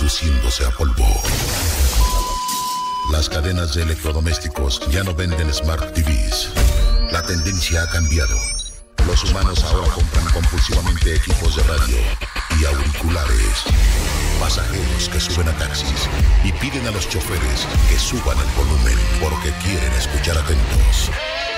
reduciéndose a polvo. Las cadenas de electrodomésticos ya no venden Smart TVs. La tendencia ha cambiado. Los humanos ahora compran compulsivamente equipos de radio y auriculares. Pasajeros que suben a taxis y piden a los choferes que suban el volumen porque quieren escuchar atentos.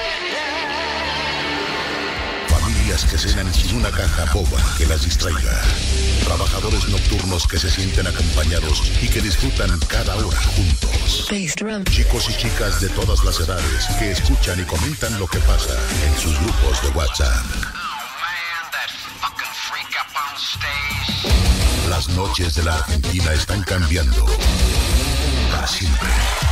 Familias que cenan sin una caja boba que las distraiga. Trabajadores nocturnos que se sienten acompañados y que disfrutan cada hora juntos. Chicos y chicas de todas las edades que escuchan y comentan lo que pasa en sus grupos de WhatsApp. Las noches de la Argentina están cambiando para siempre.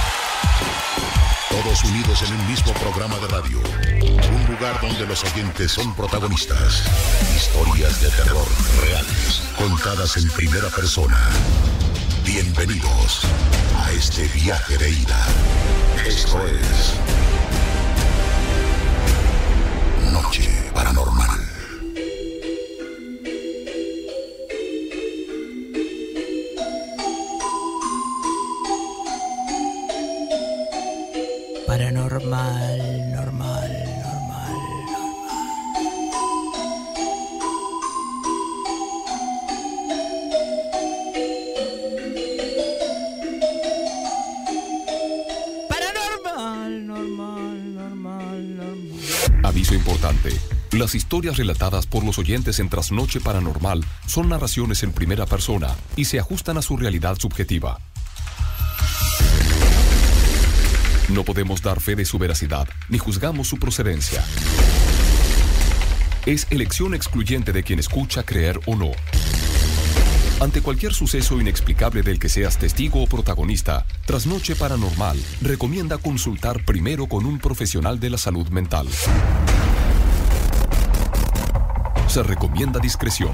Todos unidos en un mismo programa de radio. Un lugar donde los oyentes son protagonistas. Historias de terror reales, contadas en primera persona. Bienvenidos a este viaje de ida. Esto es Noche Paranormal. Paranormal, normal. Aviso importante. Las historias relatadas por los oyentes en Trasnoche Paranormal son narraciones en primera persona y se ajustan a su realidad subjetiva. No podemos dar fe de su veracidad, ni juzgamos su procedencia. Es elección excluyente de quien escucha creer o no. Ante cualquier suceso inexplicable del que seas testigo o protagonista, Trasnoche Paranormal recomienda consultar primero con un profesional de la salud mental. Se recomienda discreción.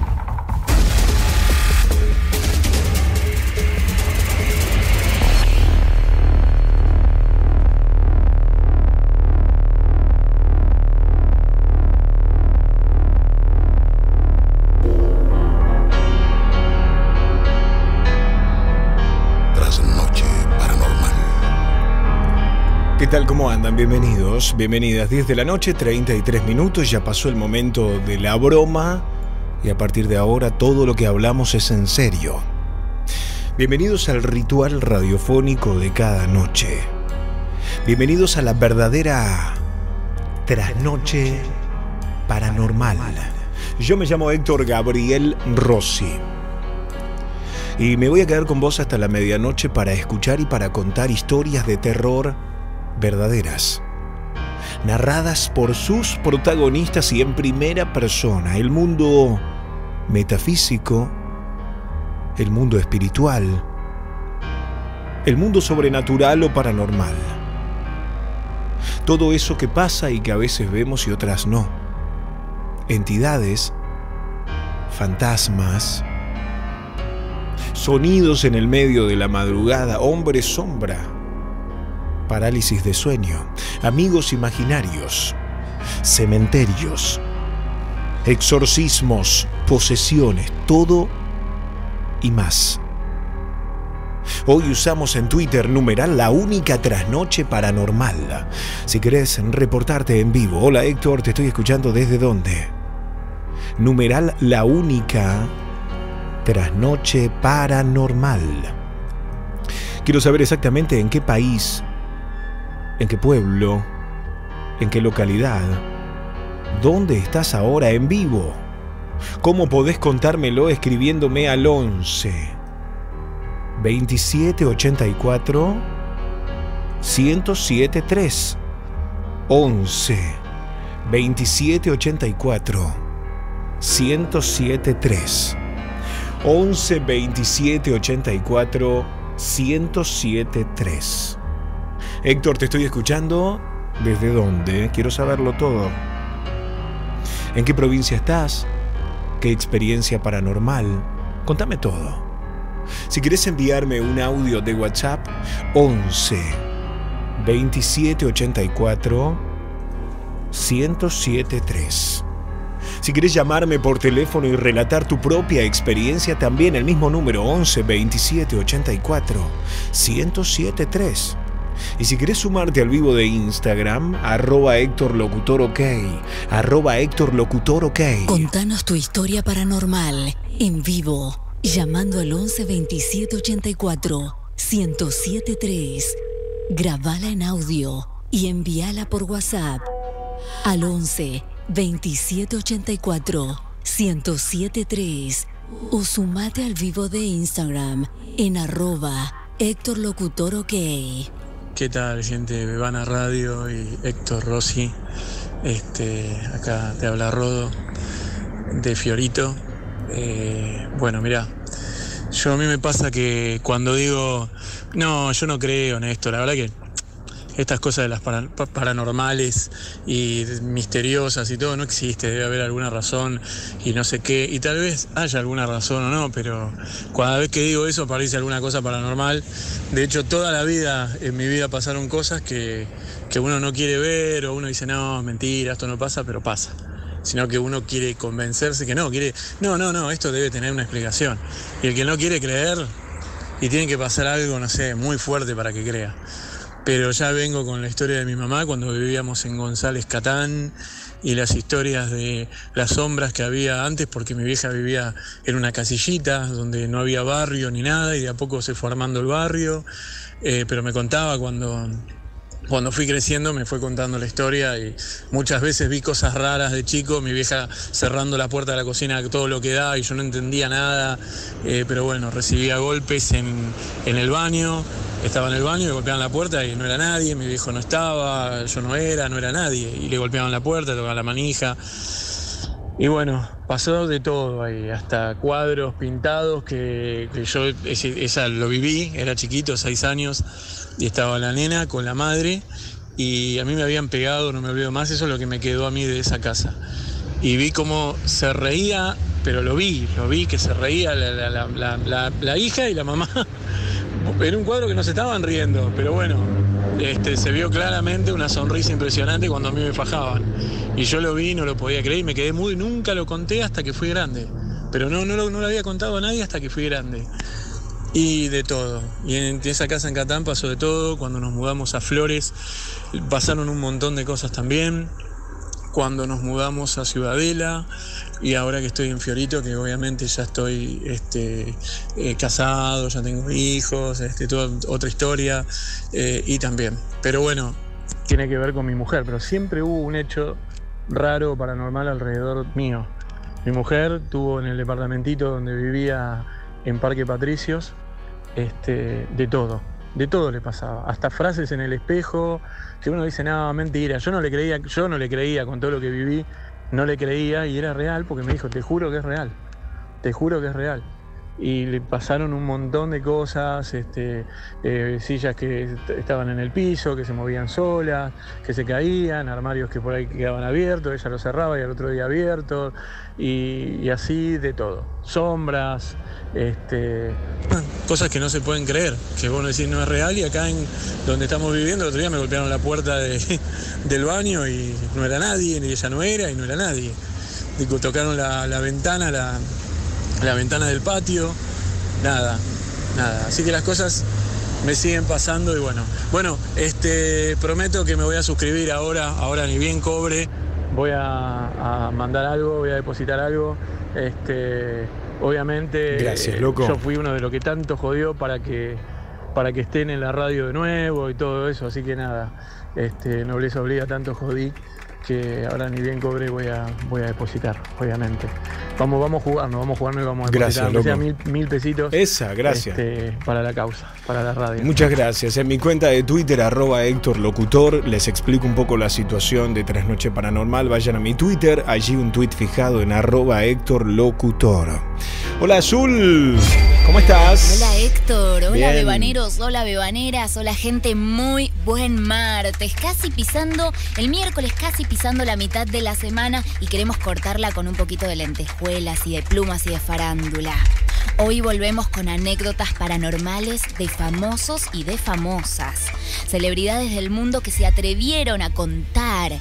¿Qué tal? ¿Cómo andan? Bienvenidos, bienvenidas. 10 de la noche, 33 minutos, ya pasó el momento de la broma y a partir de ahora todo lo que hablamos es en serio. Bienvenidos al ritual radiofónico de cada noche. Bienvenidos a la verdadera Trasnoche Paranormal. Yo me llamo Héctor Gabriel Rossi y me voy a quedar con vos hasta la medianoche para escuchar y para contar historias de terror verdaderas, narradas por sus protagonistas y en primera persona. El mundo metafísico, el mundo espiritual, el mundo sobrenatural o paranormal. Todo eso que pasa y que a veces vemos y otras no. Entidades, fantasmas, sonidos en el medio de la madrugada, hombres sombra, parálisis de sueño, amigos imaginarios, cementerios, exorcismos, posesiones, todo y más. Hoy usamos en Twitter numeral La Única Trasnoche Paranormal. Si querés reportarte en vivo. Hola Héctor, te estoy escuchando ¿desde dónde? Numeral La Única Trasnoche Paranormal. Quiero saber exactamente en qué país, en qué pueblo, en qué localidad, dónde estás ahora en vivo. ¿Cómo podés contármelo escribiéndome al 11 27 84 1073? 11 27 84 1073. 11 27 84 1073. Héctor, te estoy escuchando. ¿Desde dónde? Quiero saberlo todo. ¿En qué provincia estás? ¿Qué experiencia paranormal? Contame todo. Si querés enviarme un audio de WhatsApp, 11 27 84 1073. Si querés llamarme por teléfono y relatar tu propia experiencia, también el mismo número, 11 27 84 1073. Y si querés sumarte al vivo de Instagram, @HéctorLocutorOK, @HéctorLocutorOK. Contanos tu historia paranormal en vivo, llamando al 11 27 84 1073. Grabala en audio y envíala por WhatsApp al 11 27 84 1073 o sumate al vivo de Instagram en @HéctorLocutorOK. ¿Qué tal, gente de Bebana Radio y Héctor Rossi? Acá te habla Rodo de Fiorito. Bueno, mirá, a mí me pasa que cuando digo, no, yo no creo en esto, la verdad que estas cosas de las paranormales y misteriosas y todo no existe, debe haber alguna razón y no sé qué, y tal vez haya alguna razón o no, pero cada vez que digo eso parece alguna cosa paranormal. De hecho, toda la vida, en mi vida pasaron cosas que uno no quiere ver, o uno dice, no, mentira, esto no pasa, pero pasa. Sino que uno quiere convencerse que no, esto debe tener una explicación. Y el que no quiere creer, y tiene que pasar algo, no sé, muy fuerte para que crea. Pero ya vengo con la historia de mi mamá cuando vivíamos en González Catán y las historias de las sombras que había antes, porque mi vieja vivía en una casillita donde no había barrio ni nada y de a poco se fue armando el barrio, pero me contaba cuando fui creciendo, me fue contando la historia y muchas veces vi cosas raras de chico, mi vieja cerrando la puerta de la cocina todo lo que da y yo no entendía nada, pero bueno, recibía golpes en el baño. Estaba en el baño, le golpeaban la puerta y no era nadie, mi viejo no estaba, yo no era nadie. Y le golpeaban la puerta, tocaban la manija. Y bueno, pasó de todo ahí, hasta cuadros pintados que yo esa lo viví, era chiquito, 6 años, y estaba la nena con la madre, y a mí me habían pegado, no me olvido más, eso es lo que me quedó a mí de esa casa. Y vi cómo se reía, pero lo vi que se reía la hija y la mamá. Era un cuadro que no se estaban riendo, pero bueno, se vio claramente una sonrisa impresionante cuando a mí me fajaban. Y yo lo vi, no lo podía creer y me quedé mudo y nunca lo conté hasta que fui grande. Pero no lo había contado a nadie hasta que fui grande. Y de todo. Y en esa casa en Catán pasó de todo. Cuando nos mudamos a Flores pasaron un montón de cosas también. Cuando nos mudamos a Ciudadela y ahora que estoy en Fiorito, que obviamente ya estoy casado, ya tengo hijos, toda otra historia y también. Pero bueno, tiene que ver con mi mujer, pero siempre hubo un hecho raro, paranormal alrededor mío. Mi mujer tuvo en el departamentito donde vivía en Parque Patricios, de todo le pasaba, hasta frases en el espejo que uno dice, no, mentira, yo no le creía con todo lo que viví, no le creía y era real porque me dijo, te juro que es real. Y le pasaron un montón de cosas, sillas que estaban en el piso, que se movían solas, que se caían, armarios que por ahí quedaban abiertos, ella los cerraba y al otro día abiertos, y así de todo. Sombras, cosas que no se pueden creer, que vos decís no es real, y acá en donde estamos viviendo, el otro día me golpearon la puerta del baño y no era nadie, ni ella no era y no era nadie. Digo, tocaron la ventana, la ventana del patio, nada. Así que las cosas me siguen pasando y bueno, prometo que me voy a suscribir ahora ni bien cobre, voy a mandar algo, voy a depositar algo, obviamente. Gracias, loco. Yo fui uno de los que tanto jodió para que estén en la radio de nuevo y todo eso, así que nada, nobleza obliga, tanto jodí que ahora ni bien cobre voy a depositar, obviamente. Vamos a jugarnos y vamos a depositar. Gracias, loco. Sea mil pesitos. Gracias. Para la causa, para la radio. Muchas gracias. En mi cuenta de Twitter, @HéctorLocutor, les explico un poco la situación de Trasnoche Paranormal. Vayan a mi Twitter, allí un tweet fijado en @HéctorLocutor. Hola, Azul. ¿Cómo estás? Hola, Héctor. Hola, Bien. bebaneros. Hola, bebaneras. Hola, gente. Muy buen martes. El miércoles casi pisando la mitad de la semana y queremos cortarla con un poquito de lentejuelas y de plumas y de farándula. Hoy volvemos con anécdotas paranormales de famosos y de famosas. Celebridades del mundo que se atrevieron a contar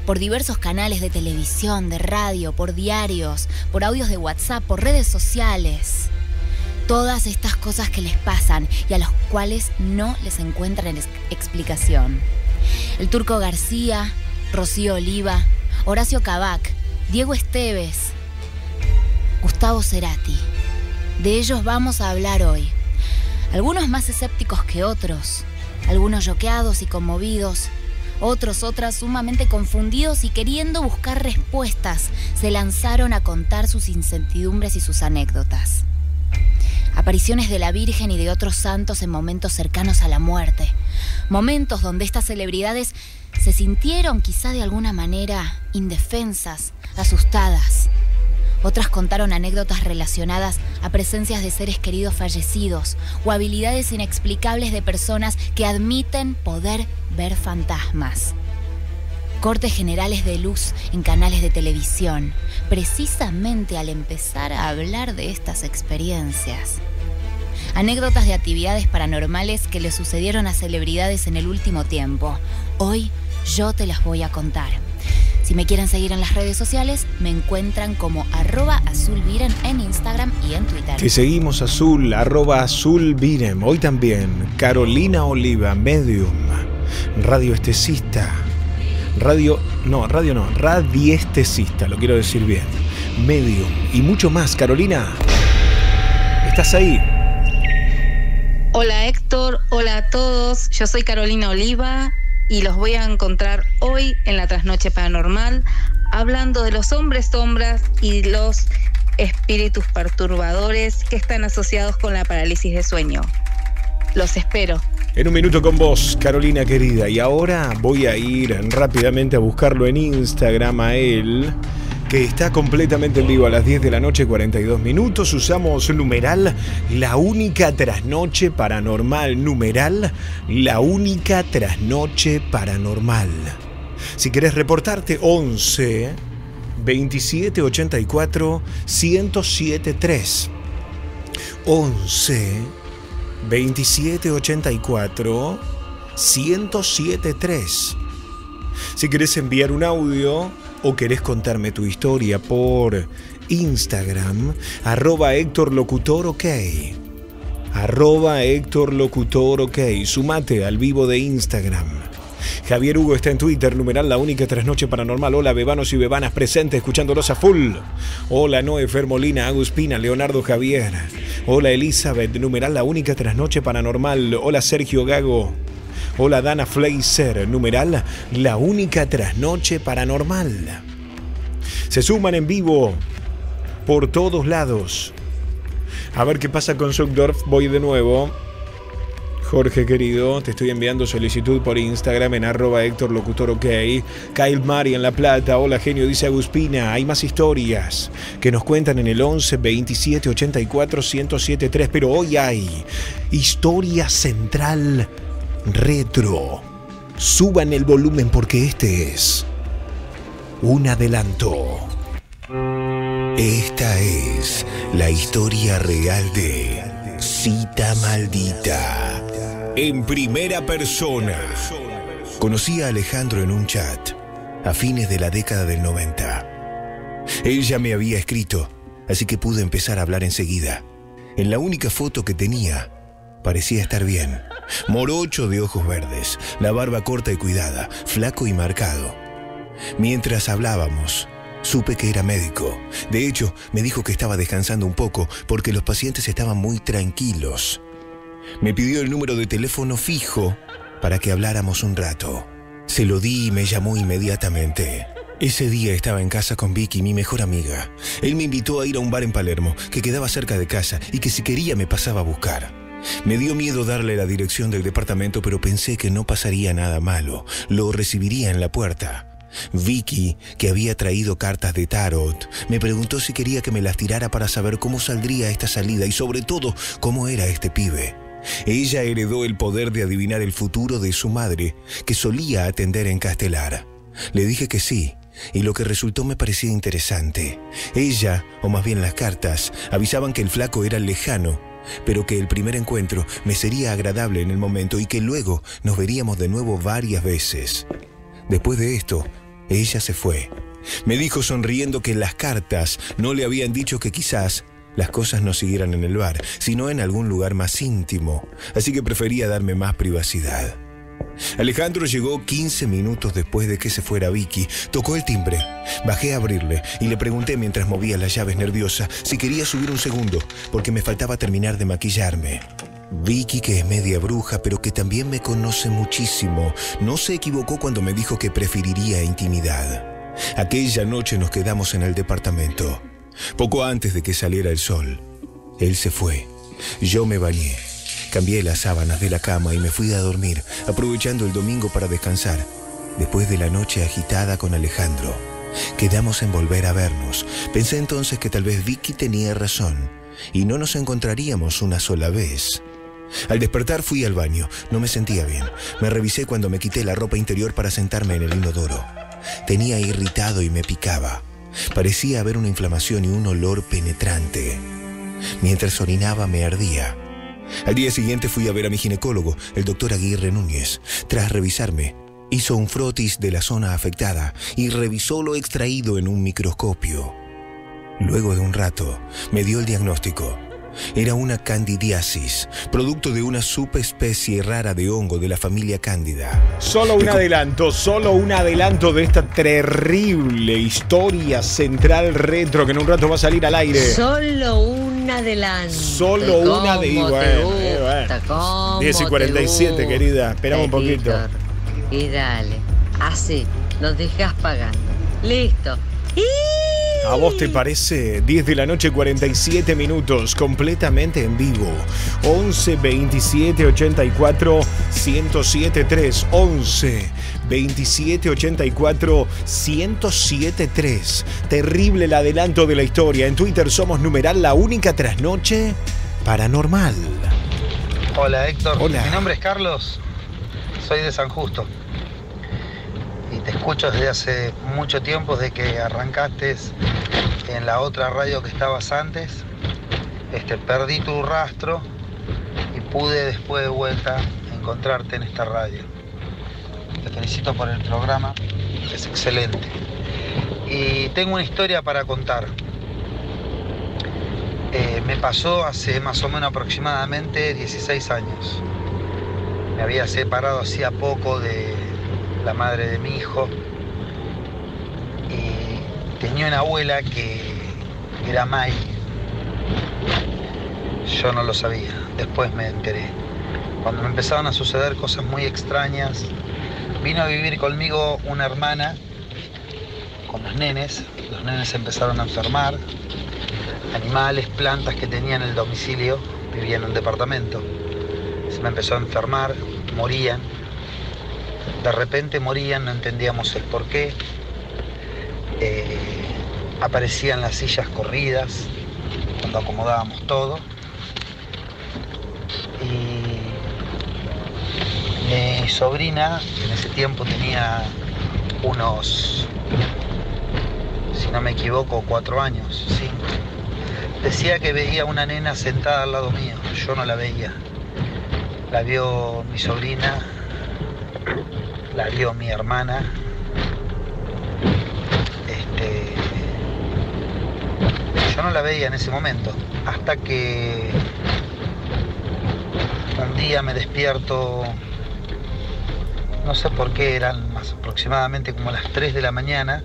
por diversos canales de televisión, de radio, por diarios, por audios de WhatsApp, por redes sociales. Todas estas cosas que les pasan y a las cuales no les encuentran explicación. El Turco García, Rocío Oliva, Horacio Cabac, Diego Esteves, Gustavo Cerati. De ellos vamos a hablar hoy. Algunos más escépticos que otros, algunos choqueados y conmovidos, otras sumamente confundidos y queriendo buscar respuestas, se lanzaron a contar sus incertidumbres y sus anécdotas. Apariciones de la Virgen y de otros santos en momentos cercanos a la muerte. Momentos donde estas celebridades se sintieron quizá de alguna manera indefensas, asustadas. Otras contaron anécdotas relacionadas a presencias de seres queridos fallecidos o habilidades inexplicables de personas que admiten poder ver fantasmas. Cortes generales de luz en canales de televisión, precisamente al empezar a hablar de estas experiencias. Anécdotas de actividades paranormales que le sucedieron a celebridades en el último tiempo. Hoy yo te las voy a contar. Si me quieren seguir en las redes sociales, me encuentran como @azulviren en Instagram y en Twitter. Te seguimos, Azul, @azulviren. Hoy también Carolina Oliva, medium, radioestesista. Radiestesista, lo quiero decir bien. Medium y mucho más. Carolina, ¿estás ahí? Hola Héctor, hola a todos. Yo soy Carolina Oliva y los voy a encontrar hoy en la Trasnoche Paranormal, hablando de los hombres sombras y los espíritus perturbadores que están asociados con la parálisis de sueño. Los espero. En un minuto con vos, Carolina querida. Y ahora voy a ir rápidamente a buscarlo en Instagram a él, que está completamente en vivo a las 10 de la noche, 42 minutos. Usamos numeral La Única Trasnoche Paranormal. Numeral La Única Trasnoche Paranormal. Si querés reportarte, 11 27 84 1073. 11 27 84 1073. Si querés enviar un audio o querés contarme tu historia por Instagram, @HéctorLocutorOK. @HéctorLocutorOK. Sumate al vivo de Instagram. Javier Hugo está en Twitter, numeral La Única Trasnoche Paranormal. Hola, bebanos y bebanas presentes, escuchándolos a full. Hola, Noé Fer Molina, Agus Pina, Leonardo Javier. Hola, Elizabeth, numeral La Única Trasnoche Paranormal. Hola, Sergio Gago. Hola, Dana Fleiser, numeral La Única Trasnoche Paranormal. Se suman en vivo por todos lados. A ver qué pasa con Zuckdorf. Voy de nuevo. Jorge querido, te estoy enviando solicitud por Instagram en @HéctorLocutorOK. Kyle Mari en La Plata. Hola, genio, dice Aguspina. Hay más historias que nos cuentan en el 11 27 84 1073. Pero hoy hay historia central retro. Suban el volumen porque este es un adelanto. Esta es la historia real de Cita Maldita. En primera persona. Conocí a Alejandro en un chat a fines de la década del 90. Él ya me había escrito, así que pude empezar a hablar enseguida. En la única foto que tenía, parecía estar bien. Morocho de ojos verdes, la barba corta y cuidada, flaco y marcado. Mientras hablábamos, supe que era médico. De hecho, me dijo que estaba descansando un poco porque los pacientes estaban muy tranquilos. Me pidió el número de teléfono fijo para que habláramos un rato. Se lo di y me llamó inmediatamente. Ese día estaba en casa con Vicky, mi mejor amiga. Él me invitó a ir a un bar en Palermo, que quedaba cerca de casa y que si quería me pasaba a buscar. Me dio miedo darle la dirección del departamento, pero pensé que no pasaría nada malo. Lo recibiría en la puerta. Vicky, que había traído cartas de tarot, me preguntó si quería que me las tirara para saber cómo saldría esta salida y sobre todo cómo era este pibe. Ella heredó el poder de adivinar el futuro de su madre, que solía atender en Castelar. Le dije que sí, y lo que resultó me parecía interesante. Ella, o más bien las cartas, avisaban que el flaco era lejano, pero que el primer encuentro me sería agradable en el momento y que luego nos veríamos de nuevo varias veces. Después de esto, Ella se fue. Me dijo sonriendo que las cartas no le habían dicho que quizás las cosas no siguieran en el bar, sino en algún lugar más íntimo, así que prefería darme más privacidad. Alejandro llegó 15 minutos después de que se fuera Vicky. Tocó el timbre. Bajé a abrirle y le pregunté mientras movía las llaves nerviosa si quería subir un segundo, porque me faltaba terminar de maquillarme. Vicky, que es media bruja, pero que también me conoce muchísimo, no se equivocó cuando me dijo que preferiría intimidad. Aquella noche nos quedamos en el departamento. Poco antes de que saliera el sol, él se fue. Yo me bañé, cambié las sábanas de la cama y me fui a dormir, aprovechando el domingo para descansar. Después de la noche agitada con Alejandro, quedamos en volver a vernos. Pensé entonces que tal vez Vicky tenía razón y no nos encontraríamos una sola vez. Al despertar fui al baño. No me sentía bien. Me revisé cuando me quité la ropa interior para sentarme en el inodoro. Tenía irritado y me picaba. Parecía haber una inflamación y un olor penetrante. Mientras orinaba me ardía. Al día siguiente fui a ver a mi ginecólogo, el doctor Aguirre Núñez. Tras revisarme, hizo un frotis de la zona afectada y revisó lo extraído en un microscopio. Luego de un rato, me dio el diagnóstico. Era una candidiasis, producto de una subespecie rara de hongo de la familia Cándida. Solo un adelanto de esta terrible historia central retro que en un rato va a salir al aire. Solo un adelanto. Solo una de... Bueno. 10:47, querida. Esperamos un poquito. Víctor. Y dale. Así, nos dejas pagando. Listo. ¿A vos te parece? 10 de la noche, 47 minutos, completamente en vivo. 11 27 84 1073. 11 27 84 1073. Terrible el adelanto de la historia. En Twitter somos numeral la única trasnoche paranormal. Hola Héctor. Hola. Mi nombre es Carlos. Soy de San Justo. Y te escucho desde hace mucho tiempo, desde que arrancaste en la otra radio que estabas antes. Perdí tu rastro y pude después de vuelta encontrarte en esta radio. Te felicito por el programa, es excelente. Y tengo una historia para contar. Me pasó hace más o menos aproximadamente 16 años. Me había separado hacía poco de la madre de mi hijo y tenía una abuela que era May. Yo no lo sabía, después me enteré. Cuando me empezaron a suceder cosas muy extrañas, vino a vivir conmigo una hermana con los nenes empezaron a enfermar, animales, plantas que tenía en el domicilio, vivía en un departamento, se me empezó a enfermar, morían. De repente morían, no entendíamos el porqué. Aparecían las sillas corridas cuando acomodábamos todo. Y mi sobrina, que en ese tiempo tenía unos, si no me equivoco, 4 años, 5, decía que veía una nena sentada al lado mío. Yo no la veía. La vio mi sobrina, la vio mi hermana. Yo no la veía en ese momento, hasta que un día me despierto, no sé por qué, eran más aproximadamente como las 3 de la mañana,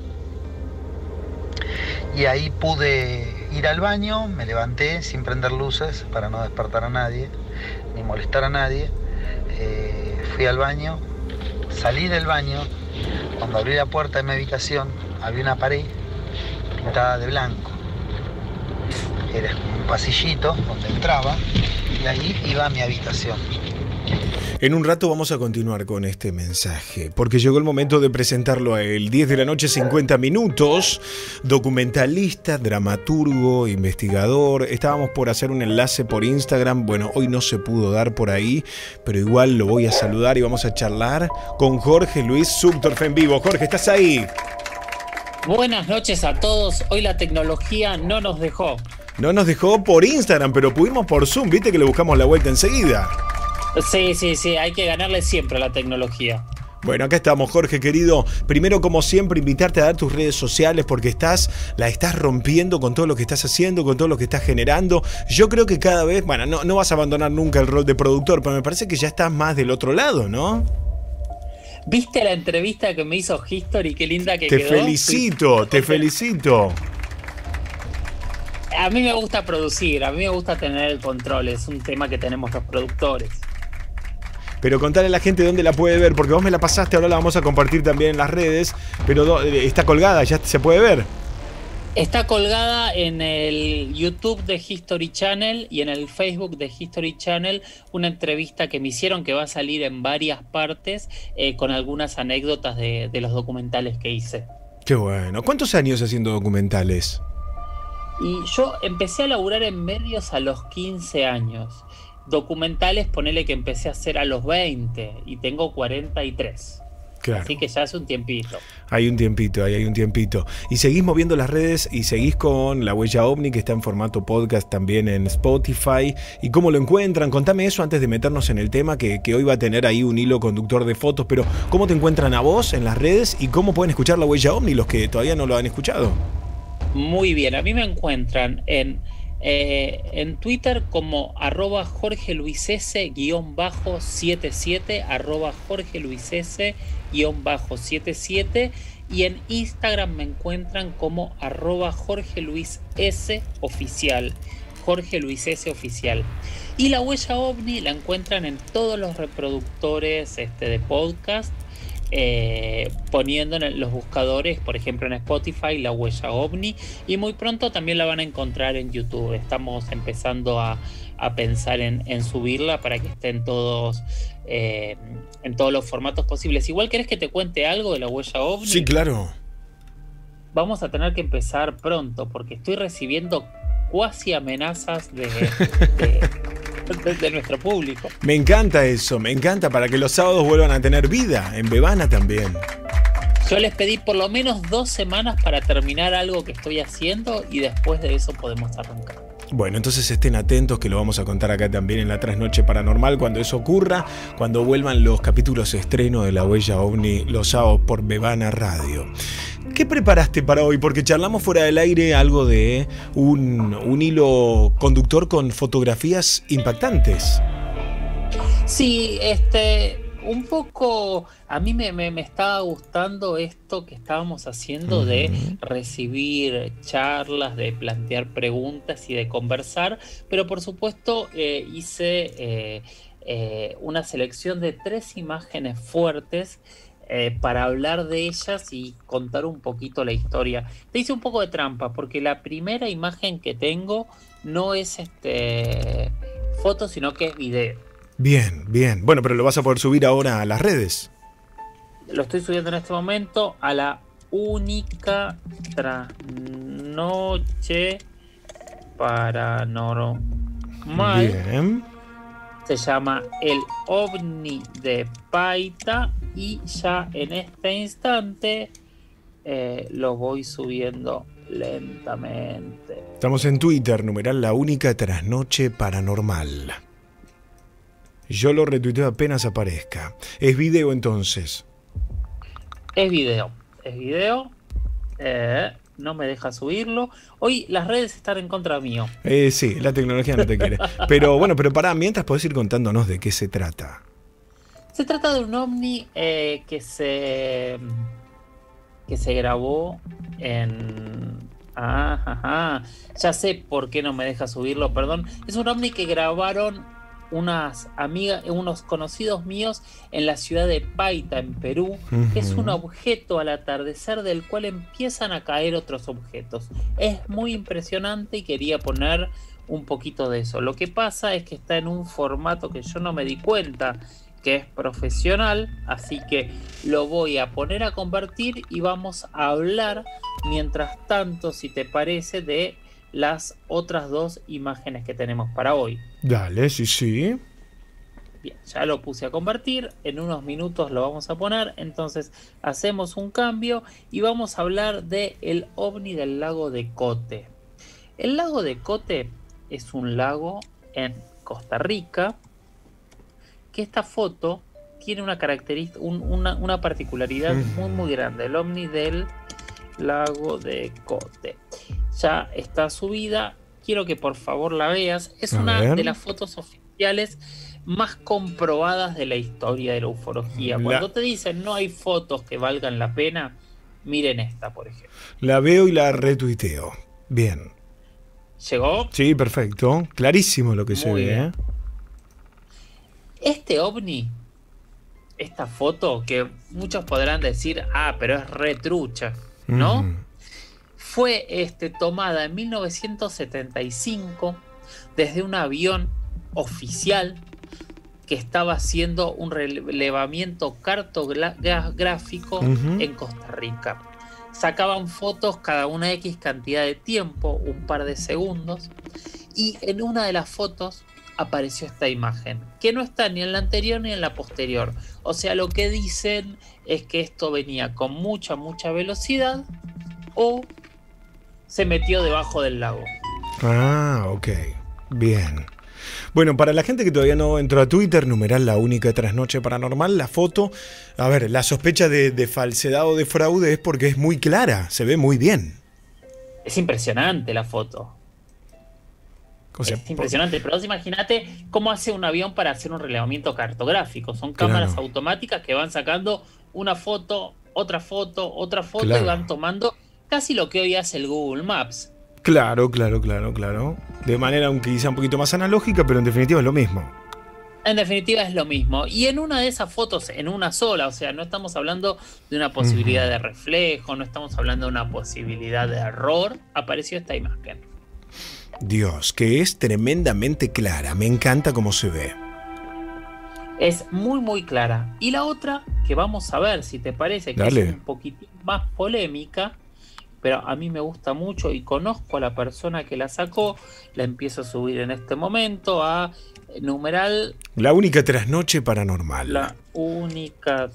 y ahí pude ir al baño, me levanté sin prender luces para no despertar a nadie, ni molestar a nadie, fui al baño, salí del baño, cuando abrí la puerta de mi habitación había una pared pintada de blanco. Era un pasillito donde entraba y ahí iba a mi habitación. En un rato vamos a continuar con este mensaje, porque llegó el momento de presentarlo a él. 10 de la noche, 50 minutos, documentalista, dramaturgo, investigador. Estábamos por hacer un enlace por Instagram, bueno, hoy no se pudo dar por ahí, pero igual lo voy a saludar y vamos a charlar con Jorge Luis Subtorf en vivo. Jorge, ¿estás ahí? Buenas noches a todos. Hoy la tecnología no nos dejó. No nos dejó por Instagram, pero pudimos por Zoom, viste que le buscamos la vuelta enseguida. Sí, hay que ganarle siempre a la tecnología. Bueno, acá estamos, Jorge, querido. Primero, como siempre, invitarte a dar tus redes sociales porque la estás rompiendo con todo lo que estás haciendo, con todo lo que estás generando. Yo creo que cada vez, bueno, no vas a abandonar nunca el rol de productor, pero me parece que ya estás más del otro lado, ¿no? ¿Viste la entrevista que me hizo History? Qué linda que quedó. Te felicito. A mí me gusta producir, a mí me gusta tener el control, es un tema que tenemos los productores. Pero contale a la gente dónde la puede ver, porque vos me la pasaste, ahora la vamos a compartir también en las redes, pero está colgada, ya se puede ver. Está colgada en el YouTube de History Channel y en el Facebook de History Channel, una entrevista que me hicieron que va a salir en varias partes con algunas anécdotas de los documentales que hice. Qué bueno. ¿Cuántos años haciendo documentales? Y yo empecé a laburar en medios a los 15 años. Documentales, ponele que empecé a hacer a los 20 y tengo 43. Claro. Así que ya hace un tiempito. Hay un tiempito. Y seguís moviendo las redes y seguís con La Huella OVNI, que está en formato podcast también en Spotify. ¿Y cómo lo encuentran? Contame eso antes de meternos en el tema, que hoy va a tener ahí un hilo conductor de fotos. Pero ¿cómo te encuentran a vos en las redes y cómo pueden escuchar La Huella OVNI los que todavía no lo han escuchado? Muy bien, a mí me encuentran en Twitter como @jorgeluiss_77, @jorgeluiss_77, y en Instagram me encuentran como @jorgeluisoficial, Jorge Luis S. Oficial. Y La Huella OVNI la encuentran en todos los reproductores de podcast, poniendo en los buscadores, por ejemplo en Spotify, La Huella OVNI, y muy pronto también la van a encontrar en YouTube. Estamos empezando a pensar en subirla para que esté en todos los formatos posibles. Igual, ¿querés que te cuente algo de La Huella OVNI? Sí, claro. Vamos a tener que empezar pronto porque estoy recibiendo cuasi amenazas de nuestro público. Me encanta eso, para que los sábados vuelvan a tener vida, en Bebana también. Yo les pedí por lo menos 2 semanas para terminar algo que estoy haciendo y después de eso podemos arrancar. Bueno, entonces estén atentos, que lo vamos a contar acá también en la Trasnoche Paranormal cuando eso ocurra, cuando vuelvan los capítulos estreno de La Huella OVNI los sábados por Bebana Radio. ¿Qué preparaste para hoy? Porque charlamos fuera del aire algo de un hilo conductor con fotografías impactantes. Sí, un poco a mí me estaba gustando esto que estábamos haciendo de recibir charlas, de plantear preguntas y de conversar, pero por supuesto hice una selección de 3 imágenes fuertes para hablar de ellas y contar un poquito la historia. Te hice un poco de trampa porque la primera imagen que tengo no es foto, sino que es video. Bien. Bueno, pero lo vas a poder subir ahora a las redes. Lo estoy subiendo en este momento a la única Trasnoche Paranormal. Bien. Se llama El OVNI de Paita y ya en este instante lo voy subiendo lentamente. Estamos en Twitter, numeral La Única Trasnoche Paranormal. Yo lo retuiteo apenas aparezca. ¿Es video entonces? Es video. No me deja subirlo. Hoy las redes están en contra mío. Sí, la tecnología no te quiere. Pero bueno, pará, mientras podés ir contándonos de qué se trata. Se trata de un ovni que se grabó en... Ya sé por qué no me deja subirlo, perdón. Es un ovni que grabaron unas amigas, unos conocidos míos en la ciudad de Paita, en Perú, que es un objeto al atardecer del cual empiezan a caer otros objetos. Es muy impresionante y quería poner un poquito de eso. Lo que pasa es que está en un formato que yo no me di cuenta que es profesional, así que lo voy a poner a convertir y vamos a hablar mientras tanto, si te parece, de las otras 2 imágenes que tenemos para hoy. Dale, sí. Bien, ya lo puse a convertir, en unos minutos lo vamos a poner, entonces hacemos un cambio y vamos a hablar de el ovni del lago de Cote. El lago de Cote es un lago en Costa Rica, que esta foto tiene una característica, una particularidad muy grande. El ovni del lago de Kotte. Ya está subida. Quiero que por favor la veas. Es una de las fotos oficiales más comprobadas de la historia de la ufología. Cuando te dicen no hay fotos que valgan la pena, miren esta, por ejemplo. La veo y la retuiteo. Bien. ¿Llegó? Sí, perfecto. Clarísimo lo que se ve. Bien. Este ovni, esta foto, que muchos podrán decir, pero es retrucha, ¿no? Fue tomada en 1975 desde un avión oficial que estaba haciendo un relevamiento cartográfico en Costa Rica. Sacaban fotos cada una X cantidad de tiempo, un par de segundos, y en una de las fotos apareció esta imagen, que no está ni en la anterior ni en la posterior. O sea, lo que dicen es que esto venía con mucha velocidad o se metió debajo del lago. Ok. Bien. Bueno, para la gente que todavía no entró a Twitter, numeral La Única Trasnoche Paranormal, la foto, a ver, la sospecha de falsedad o de fraude es porque es muy clara, se ve muy bien. Es impresionante la foto. Es impresionante, pero vos imagínate cómo hace un avión para hacer un relevamiento cartográfico. Son cámaras automáticas que van sacando una foto, otra foto, y van tomando casi lo que hoy hace el Google Maps. Claro. De manera aunque quizá un poquito más analógica, pero en definitiva es lo mismo. En definitiva es lo mismo. Y en una de esas fotos, en una sola, o sea, no estamos hablando de una posibilidad de reflejo, no estamos hablando de una posibilidad de error, apareció esta imagen. Dios, que es tremendamente clara. Me encanta cómo se ve. Es muy clara. Y la otra, que vamos a ver, si te parece, que es un poquitín más polémica, pero a mí me gusta mucho y conozco a la persona que la sacó. La empiezo a subir en este momento a numeral... La Única Trasnoche Paranormal. La Única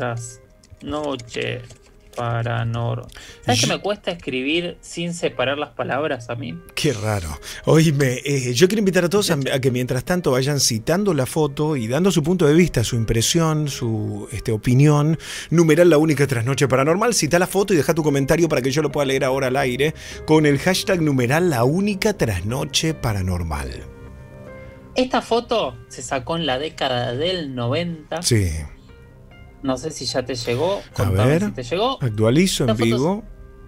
Trasnoche Paranormal. ¿Sabes que me cuesta escribir sin separar las palabras a mí? Qué raro. Oíme, yo quiero invitar a todos a que mientras tanto vayan citando la foto y dando su punto de vista, su impresión, su opinión. Numeral La Única Trasnoche Paranormal. Cita la foto y deja tu comentario para que yo lo pueda leer ahora al aire con el hashtag numeral La Única Trasnoche Paranormal. Esta foto se sacó en la década del 90. Sí. No sé si ya te llegó. Contame, a ver, si te llegó. Actualizo en vivo.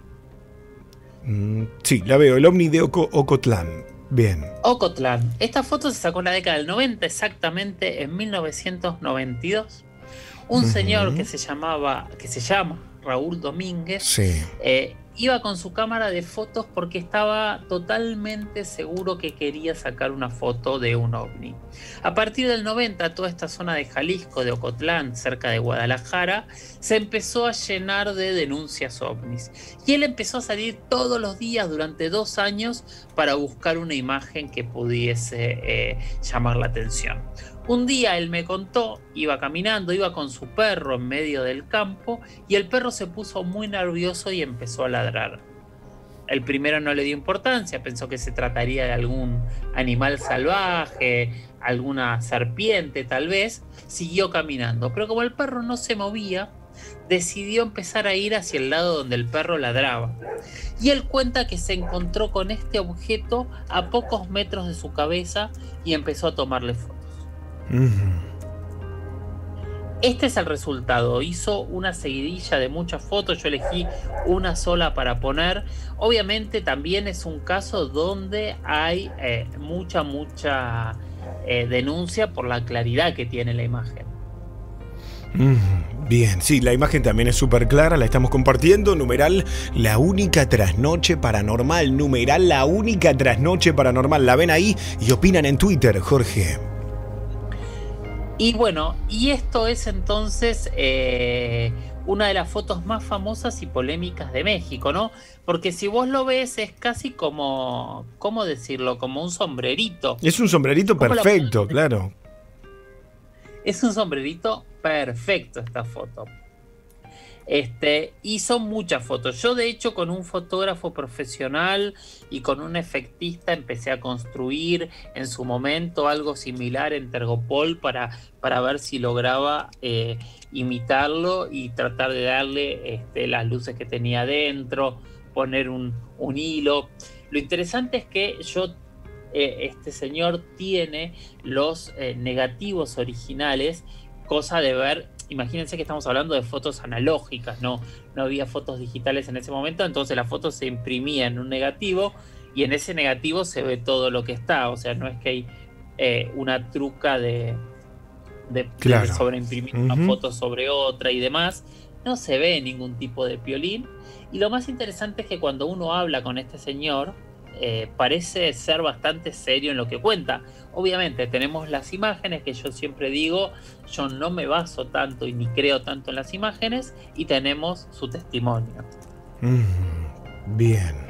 Sí, la veo. El ovni de Ocotlán. Bien. Ocotlán. Esta foto se sacó en la década del 90, exactamente en 1992. Un señor que se llama Raúl Domínguez. Sí. Iba con su cámara de fotos porque estaba totalmente seguro que quería sacar una foto de un ovni. A partir del 90, toda esta zona de Jalisco, de Ocotlán, cerca de Guadalajara, se empezó a llenar de denuncias ovnis. Y él empezó a salir todos los días durante 2 años para buscar una imagen que pudiese llamar la atención. Un día él me contó, iba caminando, iba con su perro en medio del campo y el perro se puso muy nervioso y empezó a ladrar. El primero no le dio importancia, pensó que se trataría de algún animal salvaje, alguna serpiente tal vez, siguió caminando. Pero como el perro no se movía, decidió empezar a ir hacia el lado donde el perro ladraba. Y él cuenta que se encontró con este objeto a pocos metros de su cabeza y empezó a tomarle fotos. Este es el resultado. Hizo una seguidilla de muchas fotos. Yo elegí una sola para poner. Obviamente también es un caso donde hay mucha denuncia por la claridad que tiene la imagen. Bien, sí, la imagen también es súper clara, la estamos compartiendo. Numeral La Única Trasnoche Paranormal. Numeral La Única Trasnoche Paranormal. La ven ahí y opinan en Twitter, Jorge. Y bueno, y esto es entonces una de las fotos más famosas y polémicas de México, ¿no? Porque si vos lo ves es casi como, ¿cómo decirlo? Como un sombrerito. Es un sombrerito perfecto, claro. Es un sombrerito perfecto esta foto. Y son muchas fotos. Yo, de hecho, con un fotógrafo profesional y con un efectista empecé a construir en su momento algo similar en Tergopol para ver si lograba imitarlo y tratar de darle las luces que tenía adentro, poner un hilo. Lo interesante es que este señor tiene los negativos originales, cosa de ver. Imagínense que estamos hablando de fotos analógicas, no había fotos digitales en ese momento, entonces la foto se imprimía en un negativo y en ese negativo se ve todo lo que está, o sea, no es que hay una truca de sobreimprimir una foto sobre otra y demás, no se ve ningún tipo de piolín. Y lo más interesante es que cuando uno habla con este señor, parece ser bastante serio en lo que cuenta. Obviamente tenemos las imágenes, que yo siempre digo, yo no me baso tanto y ni creo tanto en las imágenes, y tenemos su testimonio. Bien.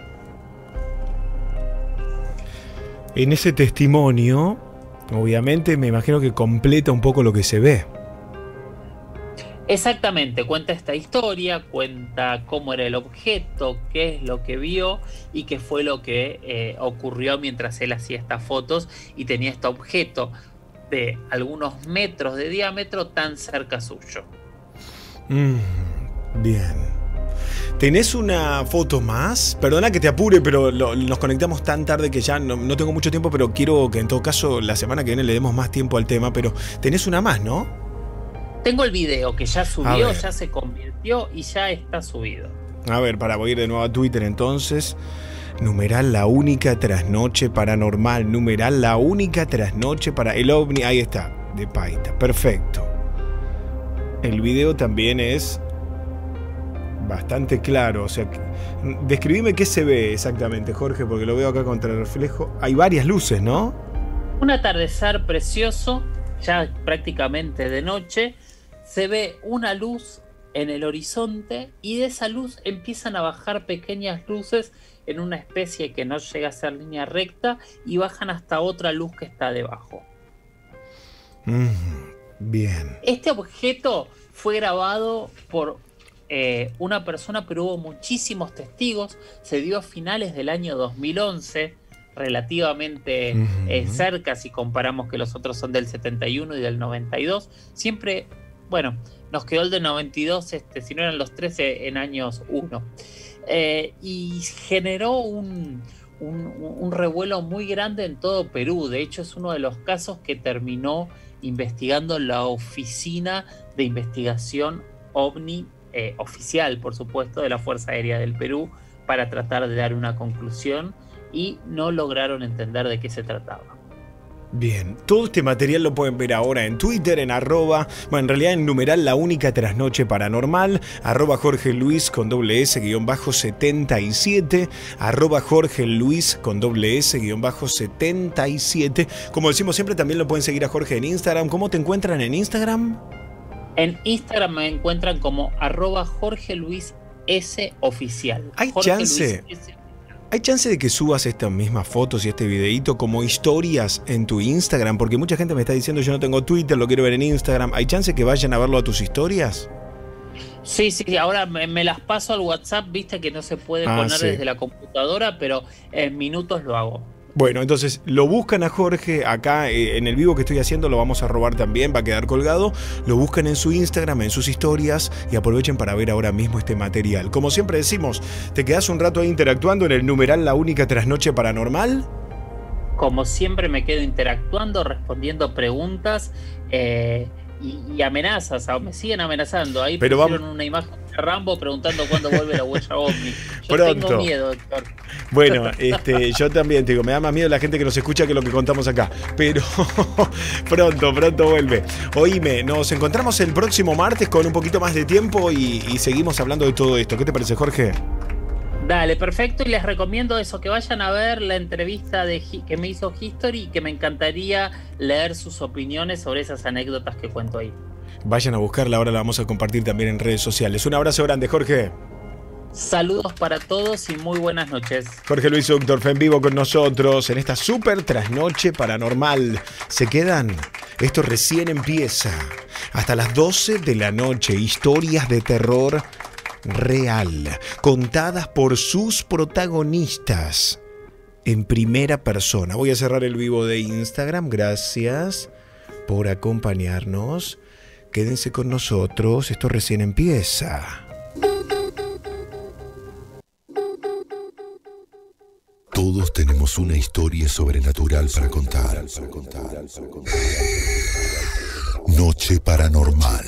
En ese testimonio, obviamente me imagino que completa un poco lo que se ve. Exactamente, cuenta esta historia, cuenta cómo era el objeto, qué es lo que vio y qué fue lo que ocurrió mientras él hacía estas fotos y tenía este objeto de algunos metros de diámetro tan cerca suyo. Bien. ¿Tenés una foto más? Perdona que te apure, pero nos conectamos tan tarde que ya no tengo mucho tiempo, pero quiero que en todo caso la semana que viene le demos más tiempo al tema, pero tenés una más, ¿no? Tengo el video que ya subió, ya se convirtió y ya está subido. A ver, voy a ir de nuevo a Twitter entonces. Numeral la única trasnoche paranormal. Numeral la única trasnoche para el ovni. Ahí está, de Paita. Perfecto. El video también es bastante claro. O sea, describime qué se ve exactamente, Jorge, porque lo veo acá contra el reflejo. Hay varias luces, ¿no? Un atardecer precioso, ya prácticamente de noche. Se ve una luz en el horizonte y de esa luz empiezan a bajar pequeñas luces en una especie que no llega a ser línea recta y bajan hasta otra luz que está debajo. Bien. Este objeto fue grabado por una persona, pero hubo muchísimos testigos. Se dio a finales del año 2011, relativamente cerca si comparamos que los otros son del 71 y del 92. Siempre... Bueno, nos quedó el de 92, si no eran los 13 en años 1. Y generó un revuelo muy grande en todo Perú. De hecho, es uno de los casos que terminó investigando la Oficina de Investigación OVNI oficial, por supuesto, de la Fuerza Aérea del Perú, para tratar de dar una conclusión, y no lograron entender de qué se trataba. Bien, todo este material lo pueden ver ahora en Twitter, en en realidad en numeral la única trasnoche paranormal, Jorge Luis con _77, Jorge Luis con _77. Como decimos siempre, también lo pueden seguir a Jorge en Instagram. ¿Cómo te encuentran en Instagram? En Instagram me encuentran como Jorge Luis S oficial. ¿Hay chance de que subas estas mismas fotos y este videíto como historias en tu Instagram? Porque mucha gente me está diciendo, yo no tengo Twitter, lo quiero ver en Instagram. ¿Hay chance que vayan a verlo a tus historias? Sí, ahora me las paso al WhatsApp, viste que no se puede poner desde la computadora, pero en minutos lo hago. Bueno, entonces lo buscan a Jorge acá en el vivo que estoy haciendo, lo vamos a robar también, va a quedar colgado. Lo buscan en su Instagram, en sus historias, y aprovechen para ver ahora mismo este material. Como siempre decimos, ¿te quedás un rato ahí interactuando en el numeral la única trasnoche paranormal? Como siempre me quedo interactuando, respondiendo preguntas y amenazas, me siguen amenazando. Ahí pusieron una imagen de Rambo preguntando cuándo vuelve la huella OVNI. Yo tengo miedo, Héctor. Bueno, yo también te digo, me da más miedo la gente que nos escucha que lo que contamos acá. Pero pronto vuelve. Oíme, nos encontramos el próximo martes con un poquito más de tiempo y seguimos hablando de todo esto. ¿Qué te parece, Jorge? Dale, perfecto, y les recomiendo eso, que vayan a ver la entrevista que me hizo History y que me encantaría leer sus opiniones sobre esas anécdotas que cuento ahí. Vayan a buscarla, ahora la vamos a compartir también en redes sociales. Un abrazo grande, Jorge. Saludos para todos y muy buenas noches. Jorge Luis Uchtdorf en vivo con nosotros en esta super trasnoche paranormal. ¿Se quedan? Esto recién empieza. Hasta las 12 de la noche, historias de terror real, contadas por sus protagonistas en primera persona. Voy a cerrar el vivo de Instagram. Gracias por acompañarnos. Quédense con nosotros, esto recién empieza. Todos tenemos una historia sobrenatural para contar. Noche Paranormal.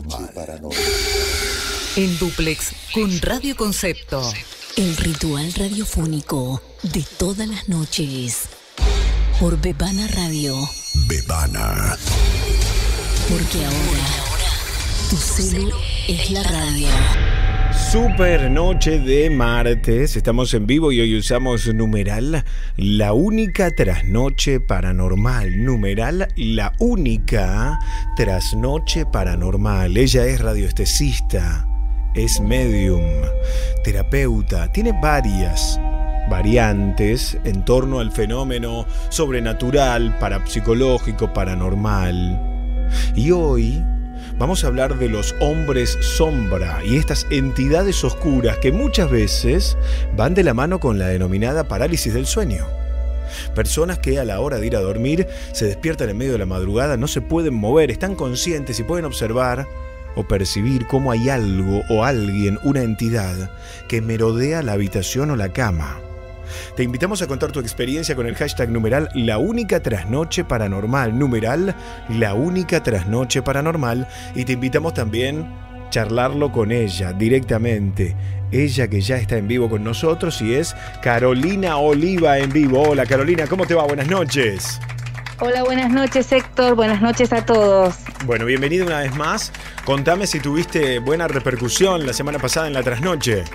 En dúplex con Radio Concepto. El ritual radiofónico de todas las noches. Por Bebana Radio. Bebana. Porque ahora tu celu es la radio. Super noche de martes, estamos en vivo y hoy usamos numeral la única trasnoche paranormal. Numeral la única trasnoche paranormal. Ella es radioestesista, es medium, terapeuta, tiene varias variantes en torno al fenómeno sobrenatural, parapsicológico, paranormal. Y hoy vamos a hablar de los hombres sombra y estas entidades oscuras que muchas veces van de la mano con la denominada parálisis del sueño. Personas que a la hora de ir a dormir se despiertan en medio de la madrugada, no se pueden mover, están conscientes y pueden observar o percibir cómo hay algo o alguien, una entidad, que merodea la habitación o la cama. Te invitamos a contar tu experiencia con el hashtag numeral la única trasnoche paranormal, numeral la única trasnoche paranormal, y te invitamos también a charlarlo con ella directamente, ella que ya está en vivo con nosotros y es Carolina Oliva en vivo. Hola Carolina, ¿cómo te va? Buenas noches. Hola, buenas noches Héctor, buenas noches a todos. Bueno, bienvenido una vez más. Contame si tuviste buena repercusión la semana pasada en la trasnoche.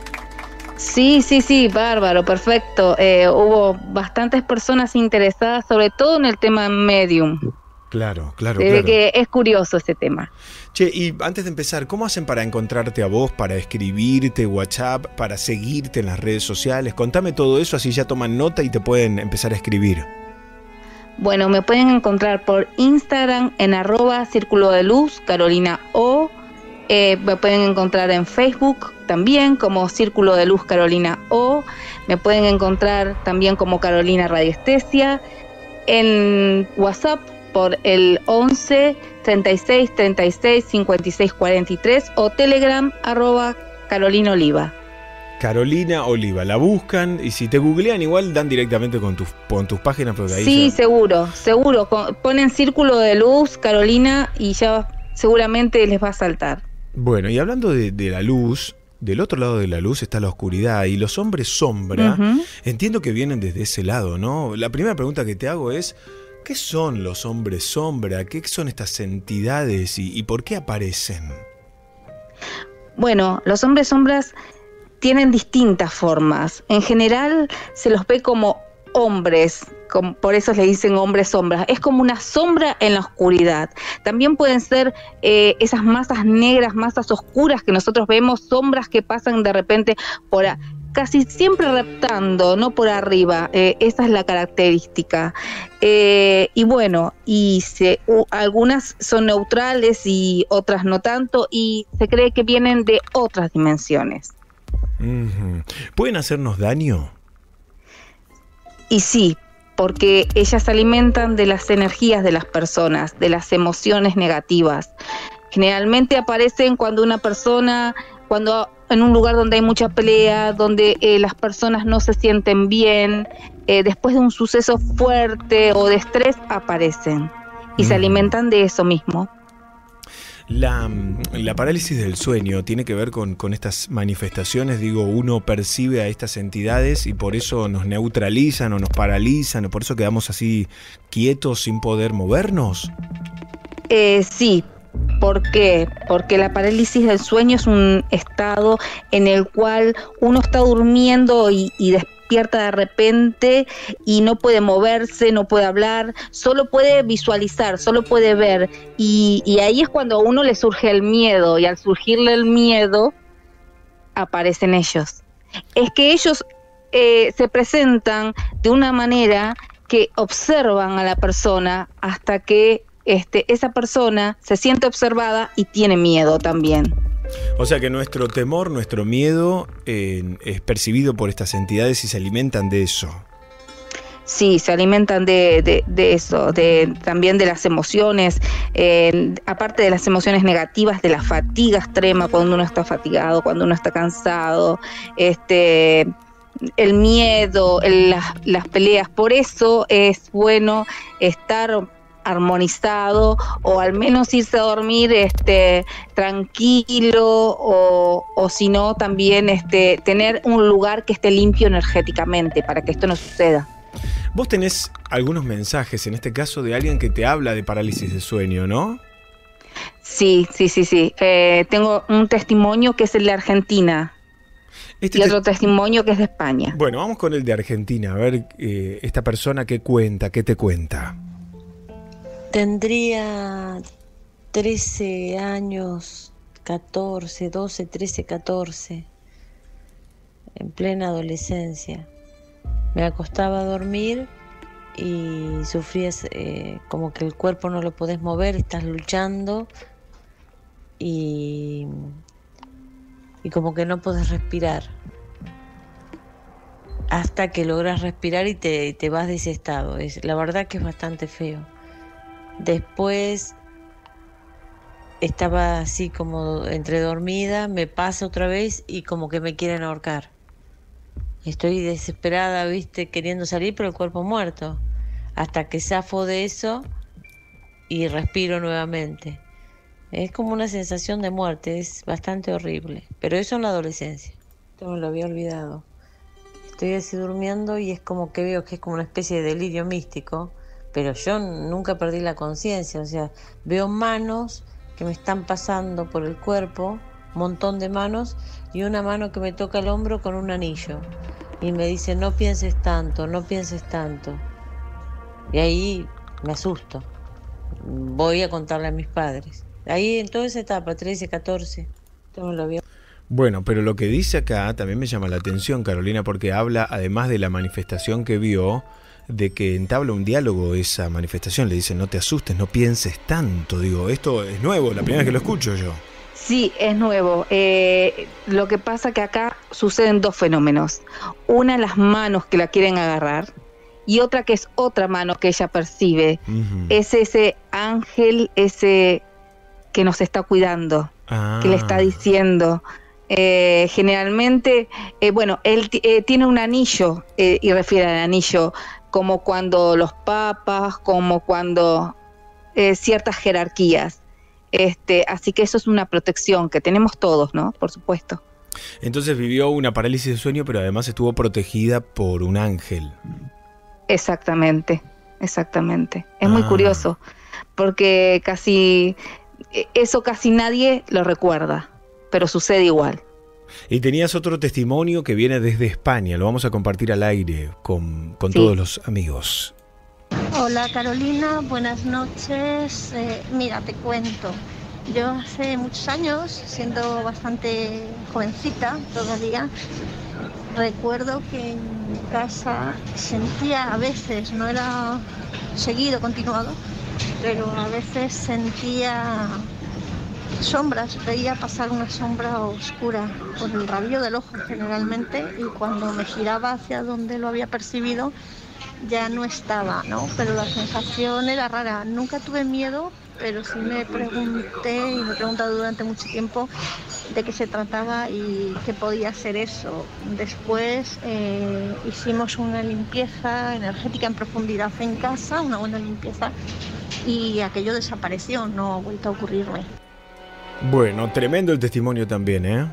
Sí, bárbaro, perfecto. Hubo bastantes personas interesadas, sobre todo en el tema medium. Claro. Se ve que es curioso ese tema. Che, y antes de empezar, ¿cómo hacen para encontrarte a vos, para escribirte, WhatsApp, para seguirte en las redes sociales? Contame todo eso, así ya toman nota y te pueden empezar a escribir. Bueno, me pueden encontrar por Instagram en @Círculo de Luz, Carolina O. Me pueden encontrar en Facebook también como Círculo de Luz Carolina O. Me pueden encontrar también como Carolina Radiestesia. En WhatsApp por el 11 36 36 56 43 o Telegram @Carolina Oliva. Carolina Oliva, la buscan y si te googlean igual dan directamente con tus páginas. Porque ahí sí, ya... seguro. Ponen Círculo de Luz Carolina y ya seguramente les va a saltar. Bueno, y hablando de la luz, del otro lado de la luz está la oscuridad y los hombres sombra, entiendo que vienen desde ese lado, ¿no? La primera pregunta que te hago es, ¿qué son los hombres sombra? ¿Qué son estas entidades y por qué aparecen? Bueno, los hombres sombras tienen distintas formas. En general se los ve como hombres, por eso le dicen hombres sombras. Es como una sombra en la oscuridad. También pueden ser esas masas negras, masas oscuras que nosotros vemos, sombras que pasan de repente por casi siempre reptando, no por arriba. Esa es la característica. Y bueno, algunas son neutrales y otras no tanto, y se cree que vienen de otras dimensiones. ¿Pueden hacernos daño? Y sí, porque ellas se alimentan de las energías de las personas, de las emociones negativas. Generalmente aparecen cuando en un lugar donde hay mucha pelea, donde las personas no se sienten bien, después de un suceso fuerte o de estrés aparecen y se alimentan de eso mismo. La parálisis del sueño tiene que ver con estas manifestaciones, uno percibe a estas entidades y por eso nos neutralizan o nos paralizan, o por eso quedamos así quietos sin poder movernos. Sí. ¿Por qué? Porque la parálisis del sueño es un estado en el cual uno está durmiendo y despierta de repente y no puede moverse, no puede hablar, solo puede visualizar, solo puede ver. Y ahí es cuando a uno le surge el miedo, y al surgirle el miedo aparecen ellos. Es que ellos se presentan de una manera que observan a la persona hasta que esa persona se siente observada y tiene miedo también. O sea que nuestro temor, nuestro miedo es percibido por estas entidades y se alimentan de eso. Sí, se alimentan de eso, también de las emociones, aparte de las emociones negativas, de la fatiga extrema cuando uno está fatigado, cuando uno está cansado, el miedo, las peleas. Por eso es bueno estar armonizado, o al menos irse a dormir tranquilo, o si no también tener un lugar que esté limpio energéticamente para que esto no suceda. Vos tenés algunos mensajes, en este caso de alguien que te habla de parálisis de sueño, ¿no? Sí. Tengo un testimonio que es el de Argentina y otro testimonio que es de España. Bueno, vamos con el de Argentina, a ver esta persona qué te cuenta. Tendría 13 años, 14, 12, 13, 14, en plena adolescencia. Me acostaba a dormir y sufrías como que el cuerpo no lo podés mover, estás luchando y como que no podés respirar. Hasta que logras respirar y te vas de ese estado. La verdad que es bastante feo. Después estaba así como entre dormida, me pasa otra vez y como que me quieren ahorcar. Estoy desesperada, ¿viste? Queriendo salir, pero el cuerpo muerto. Hasta que zafo de eso y respiro nuevamente. Es como una sensación de muerte, es bastante horrible. Pero eso en la adolescencia. Esto me lo había olvidado. Estoy así durmiendo y es como que veo que es como una especie de delirio místico. Pero yo nunca perdí la conciencia. O sea, veo manos que me están pasando por el cuerpo, un montón de manos, y una mano que me toca el hombro con un anillo. Y me dice, no pienses tanto, no pienses tanto. Y ahí me asusto. Voy a contarle a mis padres. Ahí en toda esa etapa, 13, 14, todo lo vio. Bueno, pero lo que dice acá también me llama la atención, Carolina, porque habla, además de la manifestación que vio, de que entabla un diálogo esa manifestación. Le dice, no te asustes, no pienses tanto. Digo, esto es nuevo, la primera vez que lo escucho yo. Sí, es nuevo. Lo que pasa que acá suceden dos fenómenos. Una, las manos que la quieren agarrar, y otra que es otra mano que ella percibe. Uh-huh. Es ese ángel, ese que nos está cuidando, que le está diciendo. Generalmente, él tiene un anillo, y refiere al anillo como cuando los papas, como cuando ciertas jerarquías. Así que eso es una protección que tenemos todos, ¿no? Por supuesto. Entonces vivió una parálisis de sueño, pero además estuvo protegida por un ángel. Exactamente. Es muy curioso, porque casi nadie lo recuerda, pero sucede igual. Y tenías otro testimonio que viene desde España, lo vamos a compartir al aire con todos los amigos. Hola Carolina, buenas noches. Mira, te cuento. Yo hace muchos años, siendo bastante jovencita todavía, recuerdo que en mi casa sentía a veces, no era seguido, continuado, pero a veces sentía sombras, veía pasar una sombra oscura por el rabillo del ojo generalmente, y cuando me giraba hacia donde lo había percibido ya no estaba, ¿no? Pero la sensación era rara. Nunca tuve miedo, pero sí me pregunté y me he preguntado durante mucho tiempo de qué se trataba y qué podía ser eso. Después hicimos una limpieza energética en profundidad en casa, una buena limpieza, y aquello desapareció, no ha vuelto a ocurrirme. Bueno, tremendo el testimonio también, ¿eh?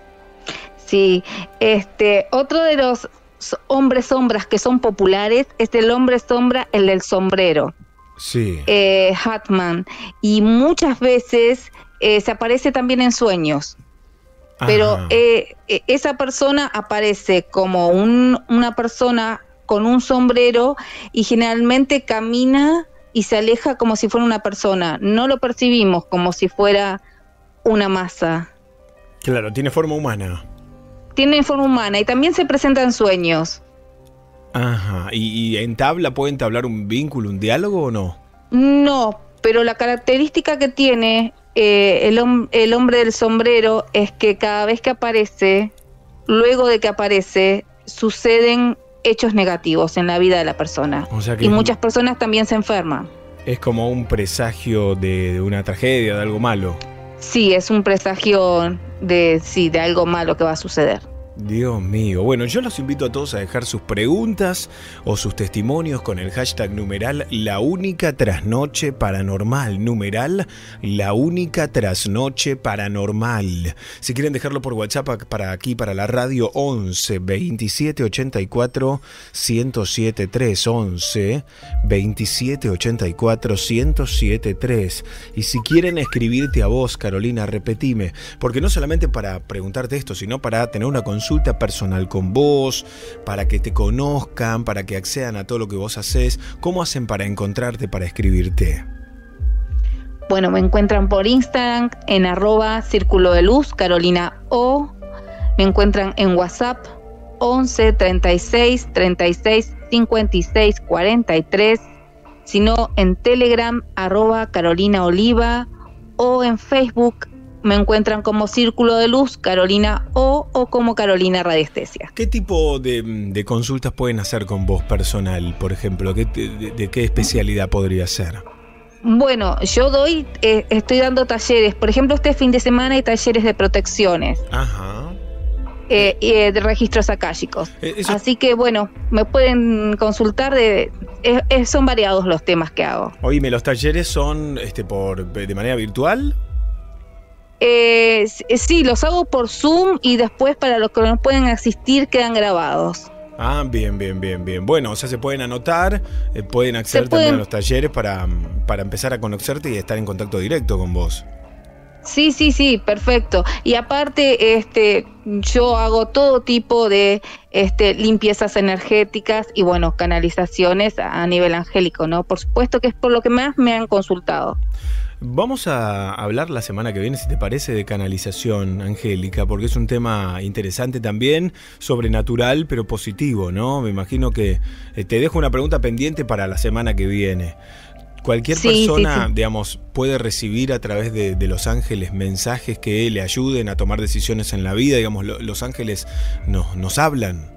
Sí, otro de los hombres sombras que son populares es el hombre sombra, el del sombrero. Sí. Hatman. Y muchas veces se aparece también en sueños. Ajá. Pero esa persona aparece como una persona con un sombrero y generalmente camina y se aleja como si fuera una persona. No lo percibimos como si fuera una masa. Claro, tiene forma humana. Tiene forma humana y también se presenta en sueños. Ajá. ¿Y puede entablar un vínculo, un diálogo o no? No, pero la característica que tiene el hombre del sombrero es que cada vez que aparece, luego de que aparece, suceden hechos negativos en la vida de la persona. O sea que y muchas personas también se enferman. es como un presagio de una tragedia, de algo malo. Sí, es un presagio de algo malo que va a suceder. Dios mío. Bueno, yo los invito a todos a dejar sus preguntas o sus testimonios con el hashtag numeral La Única Trasnoche Paranormal. Numeral La Única Trasnoche Paranormal. Si quieren dejarlo por WhatsApp para aquí, para la radio, 11 27 84 1073. 11 27 84 1073. Y si quieren escribirte a vos, Carolina, repetime. Porque no solamente para preguntarte esto, sino para tener una consulta personal con vos, para que te conozcan, para que accedan a todo lo que vos haces. ¿Cómo hacen para encontrarte, para escribirte? Bueno, me encuentran por Instagram en @Círculo de Luz, Carolina O. Me encuentran en WhatsApp 11 36 36 56 43. Sino en Telegram @Carolina Oliva, o en Facebook me encuentran como Círculo de Luz, Carolina O como Carolina Radiestesia. ¿Qué tipo de consultas pueden hacer con vos personal, por ejemplo? ¿De qué especialidad podría ser? Bueno, yo estoy dando talleres. Por ejemplo, este fin de semana hay talleres de protecciones. Ajá. De registros akáshicos. Así que bueno, me pueden consultar son variados los temas que hago. Oíme, ¿los talleres son de manera virtual? Sí, los hago por Zoom y después para los que no pueden asistir quedan grabados. Ah, bien. Bueno, o sea, se pueden anotar, pueden acceder también a los talleres para empezar a conocerte y estar en contacto directo con vos. Sí, perfecto. Y aparte, yo hago todo tipo de limpiezas energéticas y bueno, canalizaciones a nivel angélico, ¿no? Por supuesto que es por lo que más me han consultado. Vamos a hablar la semana que viene, si te parece, de canalización angélica, porque es un tema interesante también, sobrenatural, pero positivo, ¿no? Me imagino que te dejo una pregunta pendiente para la semana que viene. Cualquier persona, digamos, puede recibir a través de los ángeles mensajes que le ayuden a tomar decisiones en la vida, digamos, los ángeles nos hablan.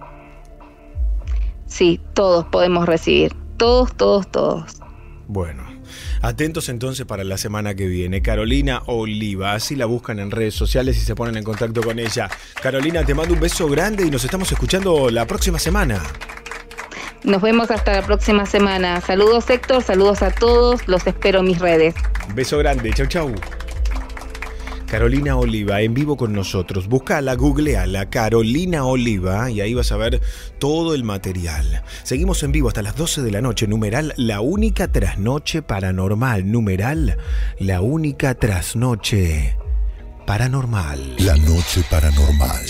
Sí, todos podemos recibir, todos. Bueno. Atentos entonces para la semana que viene. Carolina Oliva, así la buscan en redes sociales y se ponen en contacto con ella. Carolina, te mando un beso grande y nos estamos escuchando la próxima semana. Nos vemos hasta la próxima semana. Saludos, Héctor, saludos a todos, los espero en mis redes. Un beso grande, chau. Carolina Oliva en vivo con nosotros. Búscala, googleala, Carolina Oliva, y ahí vas a ver todo el material. Seguimos en vivo hasta las 12 de la noche. Numeral La Única Trasnoche Paranormal. Numeral La Única Trasnoche Paranormal. La Noche Paranormal.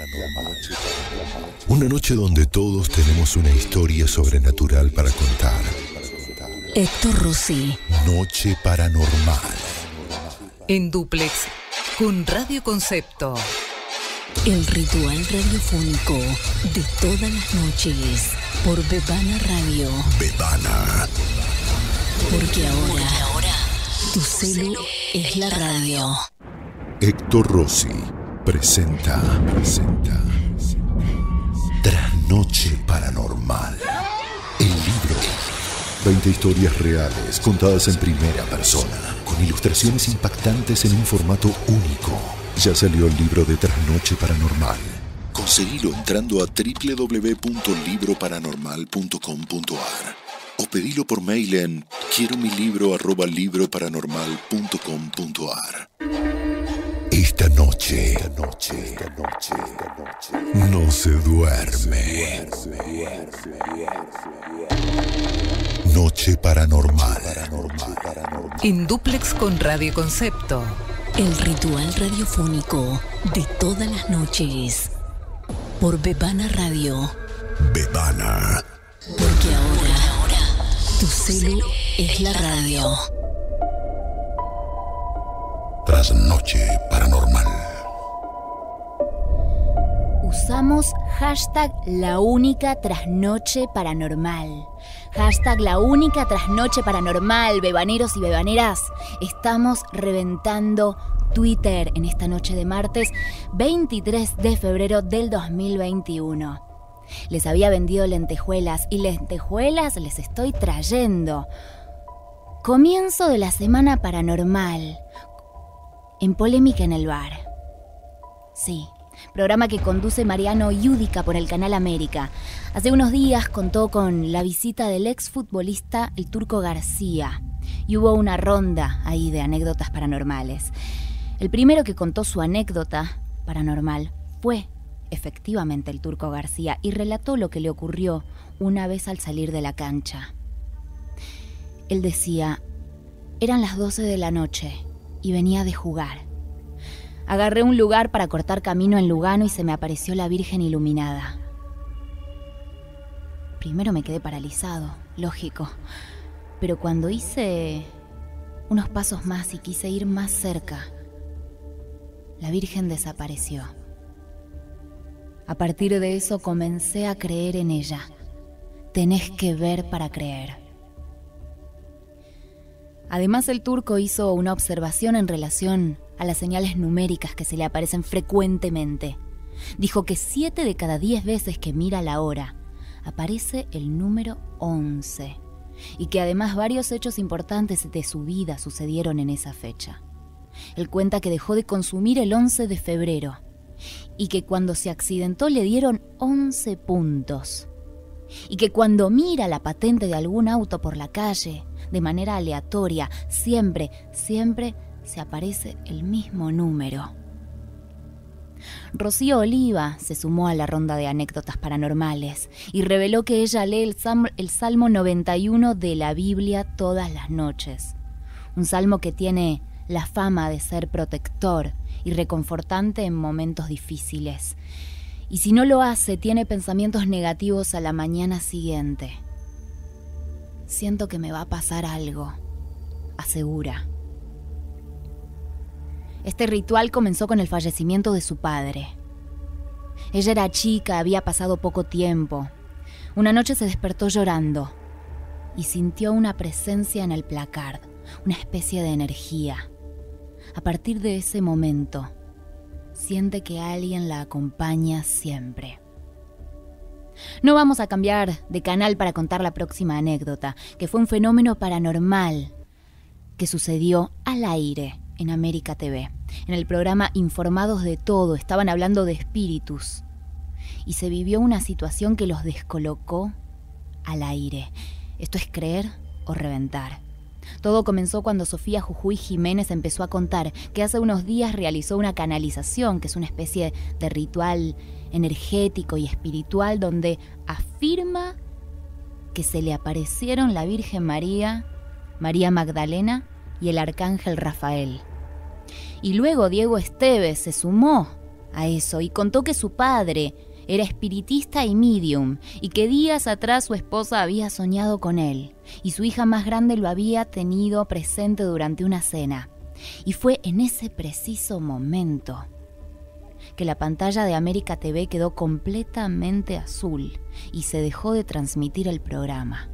Una noche donde todos tenemos una historia sobrenatural para contar. Héctor Rossi. Noche Paranormal. En dúplex con Radio Concepto. El ritual radiofónico de todas las noches por Bebana Radio. Bebana. Porque ahora tu celu es la radio. Héctor Rossi presenta Trasnoche Paranormal. El libro. 20 historias reales contadas en primera persona, con ilustraciones impactantes en un formato único. Ya salió el libro de Trasnoche Paranormal. Conseguilo entrando a www.libroparanormal.com.ar o pedilo por mail en quieromilibro@libroparanormal.com.ar. Esta noche no se duerme. Noche Paranormal. En dúplex con Radio Concepto. El ritual radiofónico de todas las noches por Bebana Radio. Bebana. Porque ahora tu celu es la radio. Trasnoche Paranormal. Usamos Hagamos hashtag la única trasnoche paranormal. Hashtag la única trasnoche paranormal. Bebaneros y bebaneras, estamos reventando Twitter en esta noche de martes 23 de febrero del 2021. Les había vendido lentejuelas y lentejuelas les estoy trayendo. Comienzo de la semana paranormal en Polémica en el Bar. Sí, programa que conduce Mariano Yudica por el Canal América. Hace unos días contó con la visita del exfutbolista el Turco García y hubo una ronda ahí de anécdotas paranormales. El primero que contó su anécdota paranormal fue efectivamente el Turco García y relató lo que le ocurrió una vez al salir de la cancha. Él decía: eran las 12 de la noche y venía de jugar. Agarré un lugar para cortar camino en Lugano y se me apareció la Virgen iluminada. Primero me quedé paralizado, lógico, pero cuando hice unos pasos más y quise ir más cerca, la Virgen desapareció. A partir de eso comencé a creer en ella. Tenés que ver para creer. Además, el Turco hizo una observación en relación a las señales numéricas que se le aparecen frecuentemente. Dijo que 7 de cada 10 veces que mira la hora aparece el número 11 y que además varios hechos importantes de su vida sucedieron en esa fecha. Él cuenta que dejó de consumir el 11 de febrero y que cuando se accidentó le dieron 11 puntos y que cuando mira la patente de algún auto por la calle de manera aleatoria, siempre se aparece el mismo número. Rocío Oliva se sumó a la ronda de anécdotas paranormales y reveló que ella lee el Salmo 91 de la Biblia todas las noches. Un salmo que tiene la fama de ser protector y reconfortante en momentos difíciles. Y si no lo hace, tiene pensamientos negativos a la mañana siguiente. Siento que me va a pasar algo, asegura. Este ritual comenzó con el fallecimiento de su padre. Ella era chica, había pasado poco tiempo. Una noche se despertó llorando y sintió una presencia en el placard, una especie de energía. A partir de ese momento, siente que alguien la acompaña siempre. No vamos a cambiar de canal para contar la próxima anécdota, que fue un fenómeno paranormal que sucedió al aire en América TV. En el programa Informados de Todo estaban hablando de espíritus y se vivió una situación que los descolocó al aire. Esto es creer o reventar. Todo comenzó cuando Sofía Jujuy Jiménez empezó a contar que hace unos días realizó una canalización, que es una especie de ritual energético y espiritual donde afirma que se le aparecieron la Virgen María, María Magdalena y el Arcángel Rafael. Y luego Diego Esteves se sumó a eso y contó que su padre era espiritista y medium y que días atrás su esposa había soñado con él y su hija más grande lo había tenido presente durante una cena. Y fue en ese preciso momento que la pantalla de América TV quedó completamente azul y se dejó de transmitir el programa.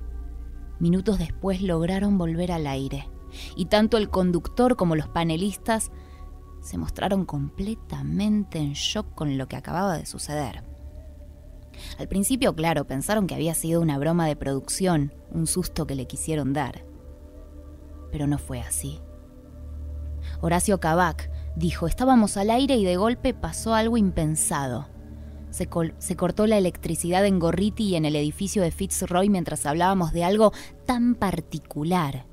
Minutos después lograron volver al aire y tanto el conductor como los panelistas se mostraron completamente en shock con lo que acababa de suceder. Al principio, claro, pensaron que había sido una broma de producción, un susto que le quisieron dar. Pero no fue así. Horacio Cabac dijo: estábamos al aire y de golpe pasó algo impensado. Se cortó la electricidad en Gorriti y en el edificio de Fitzroy mientras hablábamos de algo tan particular.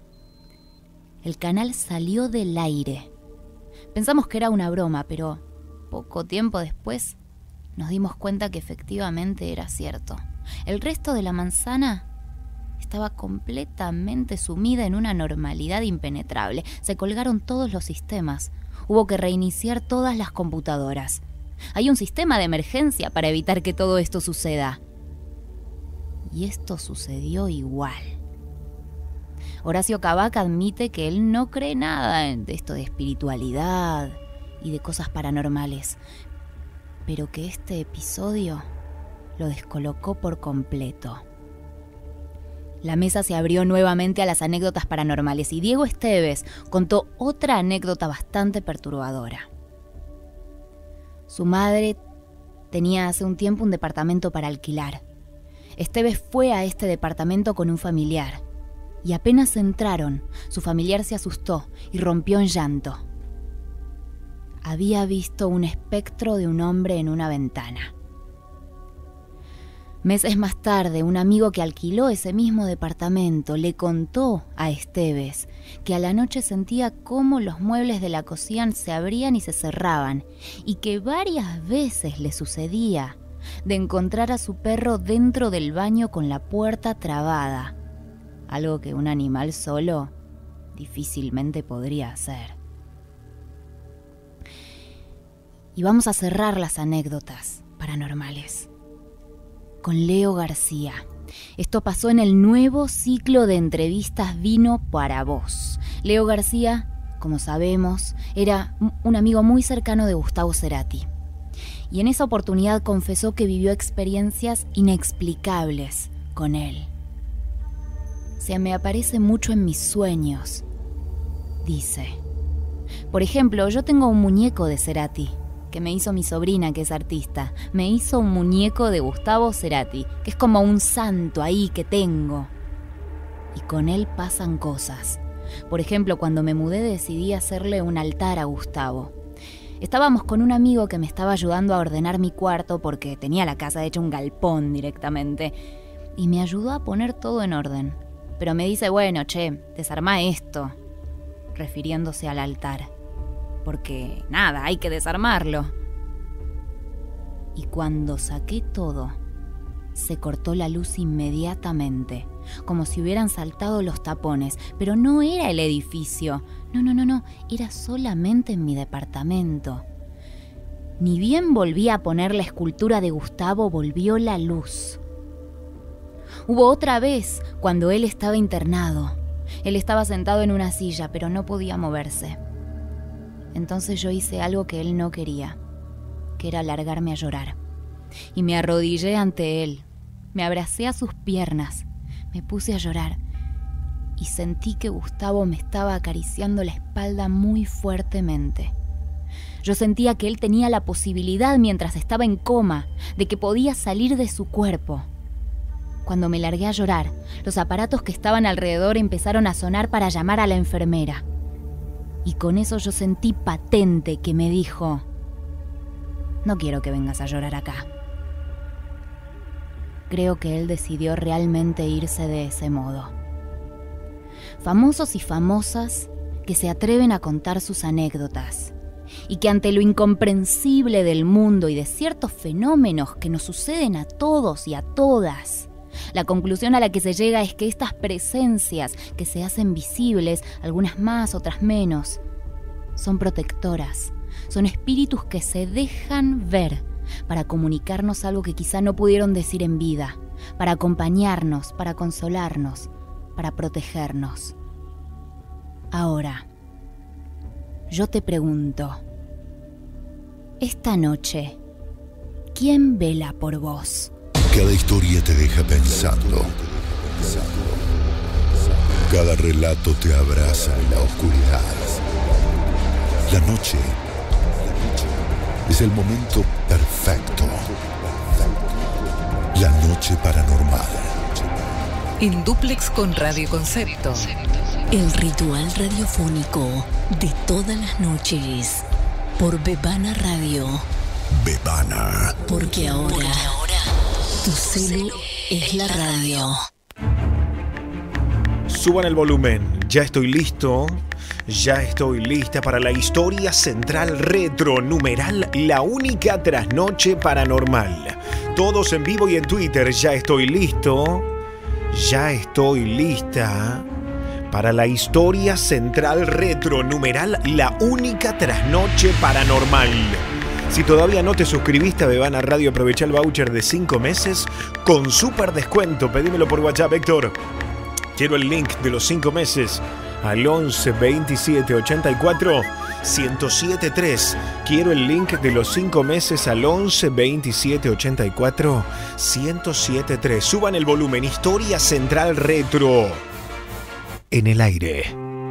El canal salió del aire. Pensamos que era una broma, pero poco tiempo después nos dimos cuenta que efectivamente era cierto. El resto de la manzana estaba completamente sumida en una normalidad impenetrable. Se colgaron todos los sistemas. Hubo que reiniciar todas las computadoras. Hay un sistema de emergencia para evitar que todo esto suceda. Y esto sucedió igual. Horacio Cabac admite que él no cree nada de esto de espiritualidad y de cosas paranormales, pero que este episodio lo descolocó por completo. La mesa se abrió nuevamente a las anécdotas paranormales y Diego Esteves contó otra anécdota bastante perturbadora. Su madre tenía hace un tiempo un departamento para alquilar. Esteves fue a este departamento con un familiar y apenas entraron, su familiar se asustó y rompió en llanto. Había visto un espectro de un hombre en una ventana. Meses más tarde, un amigo que alquiló ese mismo departamento le contó a Esteves que a la noche sentía cómo los muebles de la cocina se abrían y se cerraban y que varias veces le sucedía de encontrar a su perro dentro del baño con la puerta trabada, algo que un animal solo difícilmente podría hacer. Y vamos a cerrar las anécdotas paranormales con Leo García. Esto pasó en el nuevo ciclo de entrevistas Vino para Vos. Leo García, como sabemos, era un amigo muy cercano de Gustavo Cerati. Y en esa oportunidad confesó que vivió experiencias inexplicables con él. Se me aparece mucho en mis sueños, dice. Por ejemplo, yo tengo un muñeco de Cerati que me hizo mi sobrina, que es artista. Me hizo un muñeco de Gustavo Cerati, que es como un santo ahí que tengo. Y con él pasan cosas. Por ejemplo, cuando me mudé decidí hacerle un altar a Gustavo. Estábamos con un amigo que me estaba ayudando a ordenar mi cuarto porque tenía la casa hecha un galpón directamente. Y me ayudó a poner todo en orden. Pero me dice, bueno, che, desarmá esto, refiriéndose al altar. Porque nada, hay que desarmarlo. Y cuando saqué todo, se cortó la luz inmediatamente, como si hubieran saltado los tapones. Pero no era el edificio, no, era solamente en mi departamento. Ni bien volví a poner la escultura de Gustavo, volvió la luz. Hubo otra vez cuando él estaba internado. Él estaba sentado en una silla, pero no podía moverse. Entonces yo hice algo que él no quería, que era largarme a llorar. Y me arrodillé ante él, me abracé a sus piernas, me puse a llorar y sentí que Gustavo me estaba acariciando la espalda muy fuertemente. Yo sentía que él tenía la posibilidad, mientras estaba en coma, de que podía salir de su cuerpo. Cuando me largué a llorar, los aparatos que estaban alrededor empezaron a sonar para llamar a la enfermera. Y con eso yo sentí patente que me dijo: no quiero que vengas a llorar acá. Creo que él decidió realmente irse de ese modo. Famosos y famosas que se atreven a contar sus anécdotas y que ante lo incomprensible del mundo y de ciertos fenómenos que nos suceden a todos y a todas, la conclusión a la que se llega es que estas presencias que se hacen visibles, algunas más, otras menos, son protectoras, son espíritus que se dejan ver para comunicarnos algo que quizá no pudieron decir en vida, para acompañarnos, para consolarnos, para protegernos. Ahora, yo te pregunto, esta noche, ¿quién vela por vos? Cada historia te deja pensando. Cada relato te abraza en la oscuridad. La noche es el momento perfecto. La noche paranormal. En dúplex con Radio Concepto. El ritual radiofónico de todas las noches. Por Bebana Radio. Bebana. Porque ahora tu celu es la radio. Suban el volumen. Ya estoy listo. Ya estoy lista para la historia central retro, numeral La Única Trasnoche Paranormal. Todos en vivo y en Twitter. Ya estoy listo. Ya estoy lista para la historia central retro, numeral La Única Trasnoche Paranormal. Si todavía no te suscribiste a Bebana Radio, aprovecha el voucher de 5 meses con súper descuento. Pedímelo por WhatsApp, Héctor. Quiero el link de los 5 meses al 11 27 84 1073. Quiero el link de los 5 meses al 11 27 84 1073. Suban el volumen. Historia Central Retro. En el aire.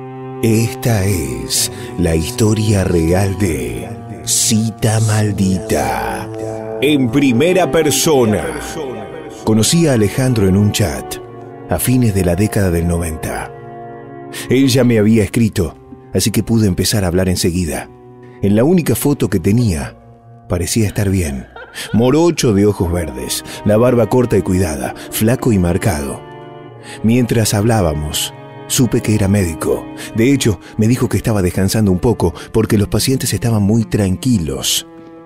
Esta es la historia real de Cita Maldita. En primera persona. Conocí a Alejandro en un chat a fines de la década del 90. Él ya me había escrito, así que pude empezar a hablar enseguida. En la única foto que tenía, parecía estar bien. Morocho de ojos verdes, la barba corta y cuidada, flaco y marcado. Mientras hablábamos, supe que era médico. De hecho, me dijo que estaba descansando un poco porque los pacientes estaban muy tranquilos.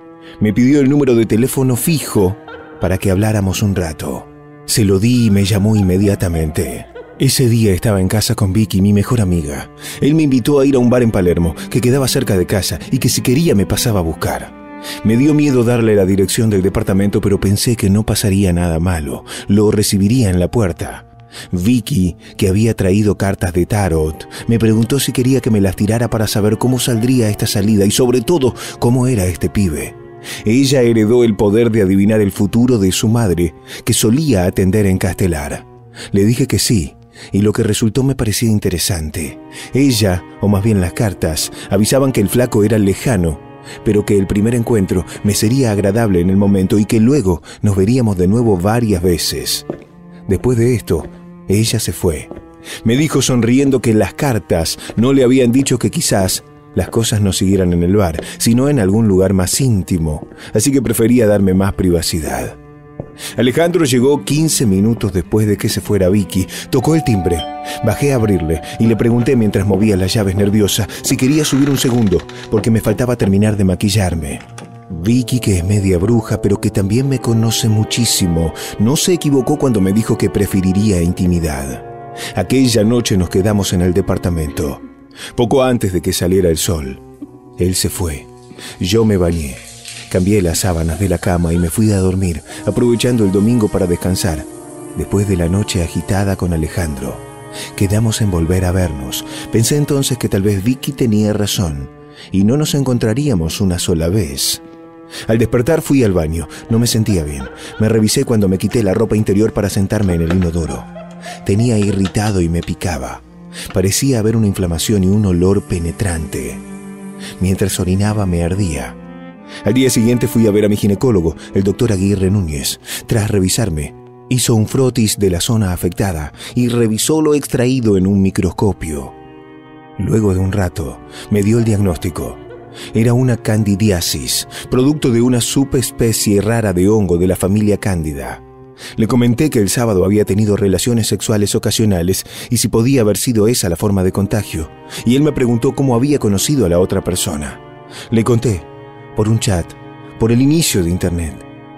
Me pidió el número de teléfono fijo para que habláramos un rato. Se lo di y me llamó inmediatamente. Ese día estaba en casa con Vicky, mi mejor amiga. Él me invitó a ir a un bar en Palermo, que quedaba cerca de casa, y que si quería me pasaba a buscar. Me dio miedo darle la dirección del departamento, pero pensé que no pasaría nada malo. Lo recibiría en la puerta. Vicky, que había traído cartas de tarot, me preguntó si quería que me las tirara para saber cómo saldría esta salida y sobre todo cómo era este pibe. Ella heredó el poder de adivinar el futuro de su madre, que solía atender en Castelar. Le dije que sí, y lo que resultó me parecía interesante. Ella, o más bien las cartas, avisaban que el flaco era lejano, pero que el primer encuentro me sería agradable en el momento y que luego nos veríamos de nuevo varias veces. Después de esto, ella se fue. Me dijo sonriendo que las cartas no le habían dicho que quizás las cosas no siguieran en el bar, sino en algún lugar más íntimo, así que prefería darme más privacidad. Alejandro llegó 15 minutos después de que se fuera Vicky. Tocó el timbre. Bajé a abrirle y le pregunté mientras movía las llaves nerviosa si quería subir un segundo, porque me faltaba terminar de maquillarme. Vicky, que es media bruja, pero que también me conoce muchísimo, no se equivocó cuando me dijo que preferiría intimidad. Aquella noche nos quedamos en el departamento. Poco antes de que saliera el sol, él se fue. Yo me bañé. Cambié las sábanas de la cama y me fui a dormir, aprovechando el domingo para descansar, después de la noche agitada con Alejandro. Quedamos en volver a vernos. Pensé entonces que tal vez Vicky tenía razón y no nos encontraríamos una sola vez. Al despertar fui al baño. No me sentía bien. Me revisé cuando me quité la ropa interior para sentarme en el inodoro. Tenía irritado y me picaba. Parecía haber una inflamación y un olor penetrante. Mientras orinaba me ardía. Al día siguiente fui a ver a mi ginecólogo, el doctor Aguirre Núñez. Tras revisarme, hizo un frotis de la zona afectada y revisó lo extraído en un microscopio. Luego de un rato, me dio el diagnóstico. Era una candidiasis, producto de una subespecie rara de hongo de la familia Cándida. Le comenté que el sábado había tenido relaciones sexuales ocasionales y si podía haber sido esa la forma de contagio, y él me preguntó cómo había conocido a la otra persona. Le conté, por un chat, por el inicio de Internet.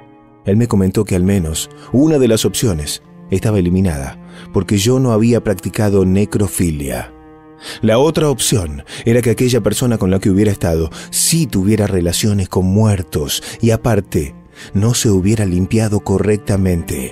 Él me comentó que al menos una de las opciones estaba eliminada, porque yo no había practicado necrofilia. La otra opción era que aquella persona con la que hubiera estado sí tuviera relaciones con muertos y aparte no se hubiera limpiado correctamente.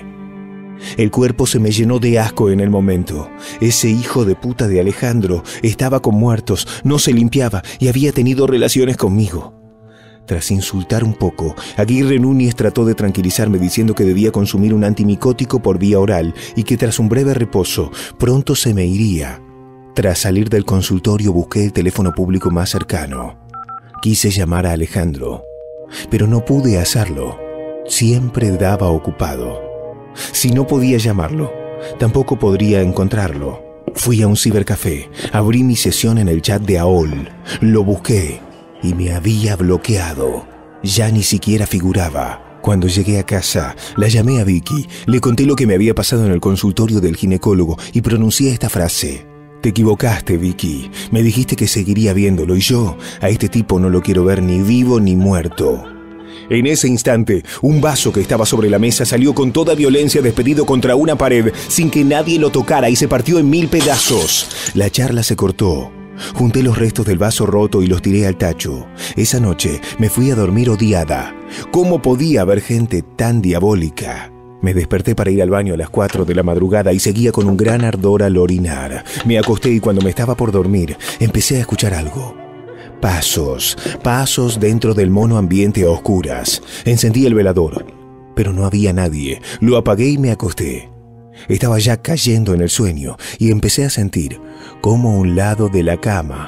El cuerpo se me llenó de asco en el momento. Ese hijo de puta de Alejandro estaba con muertos, no se limpiaba y había tenido relaciones conmigo. Tras insultar un poco, Aguirre Núñez trató de tranquilizarme diciendo que debía consumir un antimicótico por vía oral y que tras un breve reposo pronto se me iría. Tras salir del consultorio busqué el teléfono público más cercano. Quise llamar a Alejandro, pero no pude hacerlo. Siempre daba ocupado. Si no podía llamarlo, tampoco podría encontrarlo. Fui a un cibercafé, abrí mi sesión en el chat de AOL, lo busqué y me había bloqueado. Ya ni siquiera figuraba. Cuando llegué a casa, la llamé a Vicky, le conté lo que me había pasado en el consultorio del ginecólogo y pronuncié esta frase. Te equivocaste, Vicky. Me dijiste que seguiría viéndolo y yo a este tipo no lo quiero ver ni vivo ni muerto. En ese instante, un vaso que estaba sobre la mesa salió con toda violencia despedido contra una pared sin que nadie lo tocara y se partió en 1000 pedazos. La charla se cortó. Junté los restos del vaso roto y los tiré al tacho. Esa noche me fui a dormir odiada. ¿Cómo podía haber gente tan diabólica? Me desperté para ir al baño a las 4 de la madrugada y seguía con un gran ardor al orinar. Me acosté y cuando me estaba por dormir, empecé a escuchar algo. Pasos dentro del mono ambiente a oscuras. Encendí el velador, pero no había nadie. Lo apagué y me acosté. Estaba ya cayendo en el sueño y empecé a sentir cómo un lado de la cama,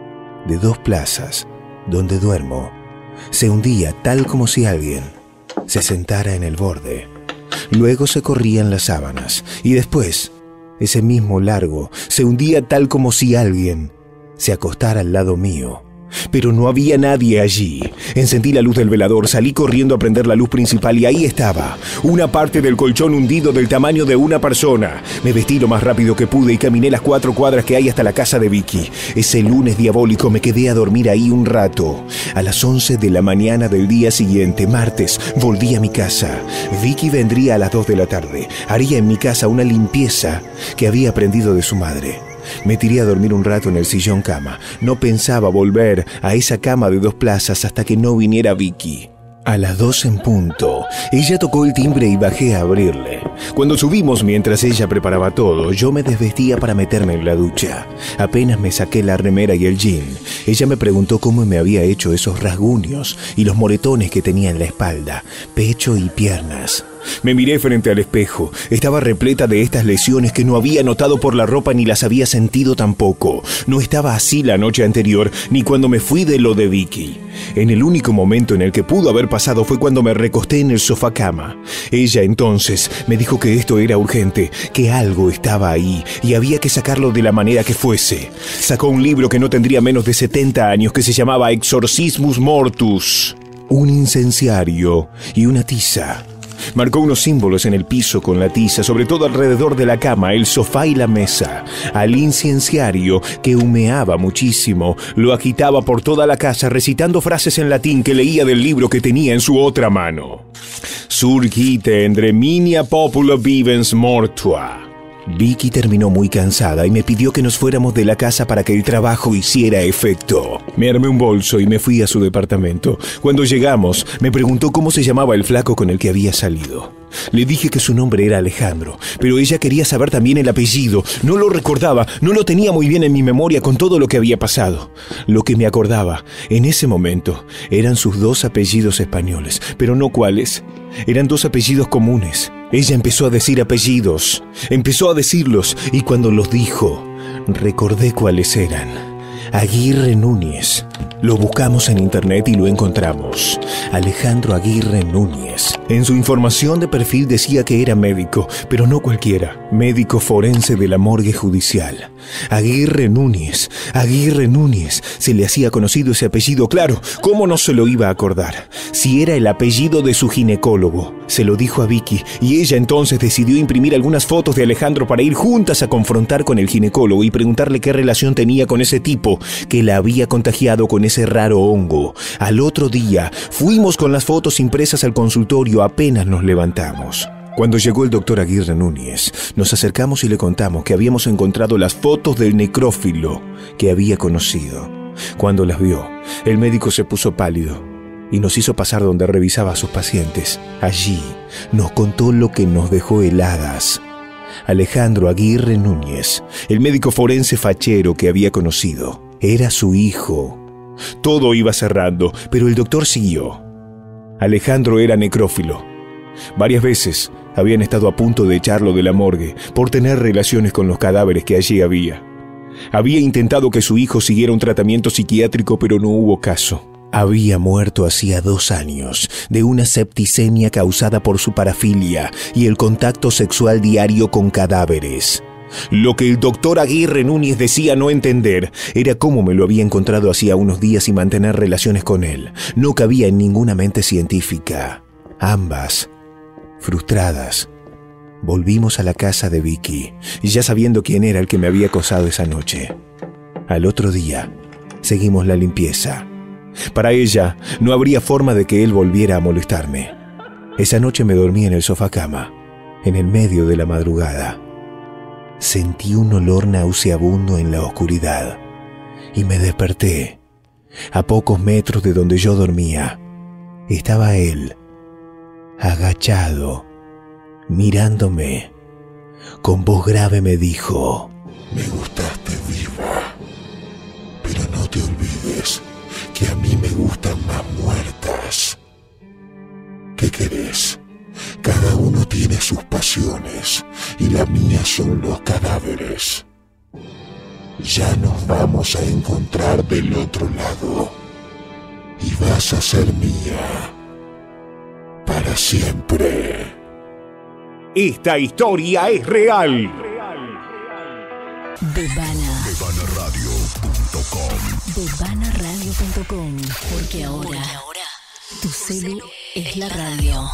de 2 plazas, donde duermo, se hundía tal como si alguien se sentara en el borde. Luego se corrían las sábanas y después, ese mismo largo se hundía tal como si alguien se acostara al lado mío. Pero no había nadie allí. Encendí la luz del velador, salí corriendo a prender la luz principal y ahí estaba, una parte del colchón hundido del tamaño de una persona. Me vestí lo más rápido que pude y caminé las 4 cuadras que hay hasta la casa de Vicky. Ese lunes diabólico me quedé a dormir ahí un rato. A las 11 de la mañana del día siguiente, martes, volví a mi casa. Vicky vendría a las 2 de la tarde. Haría en mi casa una limpieza que había aprendido de su madre. Me tiré a dormir un rato en el sillón cama. No pensaba volver a esa cama de 2 plazas hasta que no viniera Vicky. A las 2 en punto, ella tocó el timbre y bajé a abrirle. Cuando subimos, mientras ella preparaba todo, yo me desvestía para meterme en la ducha. Apenas me saqué la remera y el jean, ella me preguntó cómo me había hecho esos rasguños y los moretones que tenía en la espalda, pecho y piernas. Me miré frente al espejo. Estaba repleta de estas lesiones que no había notado por la ropa ni las había sentido tampoco. No estaba así la noche anterior, ni cuando me fui de lo de Vicky. En el único momento en el que pudo haber pasado fue cuando me recosté en el sofá cama. Ella entonces me dijo que esto era urgente, que algo estaba ahí y había que sacarlo de la manera que fuese. Sacó un libro que no tendría menos de 70 años que se llamaba Exorcismus Mortus. Un incenciario y una tiza. Marcó unos símbolos en el piso con la tiza, sobre todo alrededor de la cama, el sofá y la mesa. Al incenciario, que humeaba muchísimo, lo agitaba por toda la casa recitando frases en latín que leía del libro que tenía en su otra mano. Surgite endreminia populo vivens mortua. Vicky terminó muy cansada y me pidió que nos fuéramos de la casa para que el trabajo hiciera efecto. Me armé un bolso y me fui a su departamento. Cuando llegamos, me preguntó cómo se llamaba el flaco con el que había salido. Le dije que su nombre era Alejandro, pero ella quería saber también el apellido. No lo recordaba, no lo tenía muy bien en mi memoria con todo lo que había pasado. Lo que me acordaba en ese momento eran sus 2 apellidos españoles, pero no cuáles. Eran 2 apellidos comunes. Ella empezó a decir apellidos, empezó a decirlos, y cuando los dijo, recordé cuáles eran. Aguirre Núñez. Lo buscamos en internet y lo encontramos. Alejandro Aguirre Núñez. En su información de perfil decía que era médico, pero no cualquiera. Médico forense de la morgue judicial. Aguirre Núñez. Aguirre Núñez. Se le hacía conocido ese apellido, claro. ¿Cómo no se lo iba a acordar? Si era el apellido de su ginecólogo. Se lo dijo a Vicky y ella entonces decidió imprimir algunas fotos de Alejandro para ir juntas a confrontar con el ginecólogo y preguntarle qué relación tenía con ese tipo que la había contagiado con ese raro hongo. Al otro día fuimos con las fotos impresas al consultorio apenas nos levantamos. Cuando llegó el doctor Aguirre Núñez, nos acercamos y le contamos que habíamos encontrado las fotos del necrófilo que había conocido. Cuando las vio, el médico se puso pálido y nos hizo pasar donde revisaba a sus pacientes. Allí nos contó lo que nos dejó heladas. Alejandro Aguirre Núñez, el médico forense fachero que había conocido, era su hijo. Todo iba cerrando, pero el doctor siguió. Alejandro era necrófilo. Varias veces habían estado a punto de echarlo de la morgue por tener relaciones con los cadáveres que allí había. Había intentado que su hijo siguiera un tratamiento psiquiátrico, pero no hubo caso. Había muerto hacía 2 años de una septicemia causada por su parafilia y el contacto sexual diario con cadáveres. Lo que el doctor Aguirre Núñez decía no entender era cómo me lo había encontrado hacía unos días y mantener relaciones con él. No cabía en ninguna mente científica. Ambas, frustradas, volvimos a la casa de Vicky, ya sabiendo quién era el que me había acosado esa noche. Al otro día, seguimos la limpieza. Para ella, no habría forma de que él volviera a molestarme. Esa noche me dormí en el sofá cama, en el medio de la madrugada. Sentí un olor nauseabundo en la oscuridad y me desperté. A pocos metros de donde yo dormía, estaba él, agachado, mirándome. Con voz grave me dijo: me gustaste viva, pero no te olvides vacaciones y la mía son los cadáveres. Ya nos vamos a encontrar del otro lado y vas a ser mía para siempre. Esta historia es real. Bevanaradio.com. Bevanaradio.com. Porque ahora tu celu es la radio.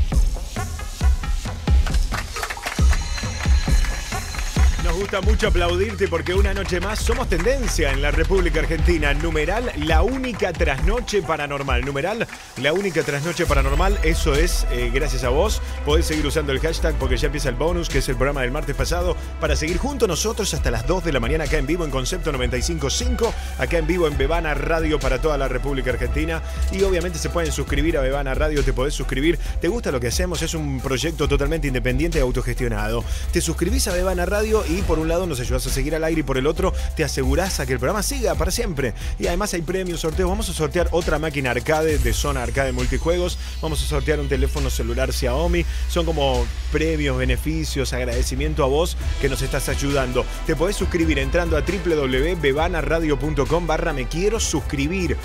Nos gusta mucho aplaudirte porque una noche más somos tendencia en la República Argentina. Numeral, la única trasnoche paranormal. Numeral, la única trasnoche paranormal. Eso es gracias a vos. Podés seguir usando el hashtag porque ya empieza el bonus, que es el programa del martes pasado, para seguir junto a nosotros hasta las 2 de la mañana acá en vivo en Concepto 95.5, acá en vivo en Bebana Radio para toda la República Argentina. Y obviamente se pueden suscribir a Bebana Radio, te podés suscribir. ¿Te gusta lo que hacemos? Es un proyecto totalmente independiente y autogestionado. Te suscribís a Bebana Radio y por un lado nos ayudas a seguir al aire y por el otro te asegurás a que el programa siga para siempre. Y además hay premios, sorteos. Vamos a sortear otra máquina arcade de Zona Arcade Multijuegos. Vamos a sortear un teléfono celular Xiaomi. Son como premios, beneficios, agradecimiento a vos que nos estás ayudando. Te podés suscribir entrando a www.bevanaradio.com/me quiero suscribir.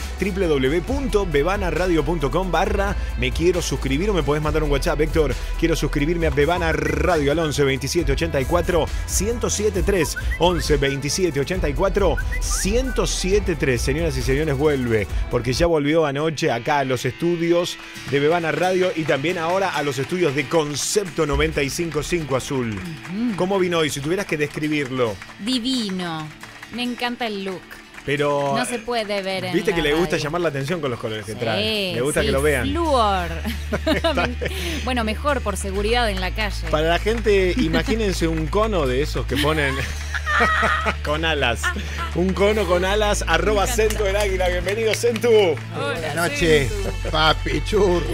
www.bevanaradio.com/me quiero suscribir, o me podés mandar un WhatsApp, Héctor. Quiero suscribirme a Bebana Radio al 11 27 84 1073. 11 27 84 1073. Señoras y señores, vuelve, porque ya volvió anoche acá a los estudios de Bebana Radio y también ahora a los estudios de Concepto 95.5 Azul. ¿Cómo vino hoy? Si tuvieras que describirlo. Divino. Me encanta el look. Pero no se puede ver en viste que la le gusta radio. llamar la atención con los colores que trae. Le gusta que lo vean. Flúor. Bueno, mejor por seguridad en la calle. Para la gente, imagínense un cono de esos que ponen con alas. Un cono con alas, @Centu el Águila. Bienvenido, Centu. Buenas noches, papi churro.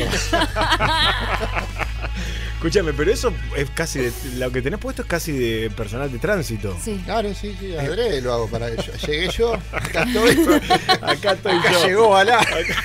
Escúchame, pero eso es casi de, lo que tenés puesto es casi de personal de tránsito. Sí. Claro, sí, adrede lo hago para ello. Llegué yo, acá estoy. Acá estoy acá yo. Llegó Balá.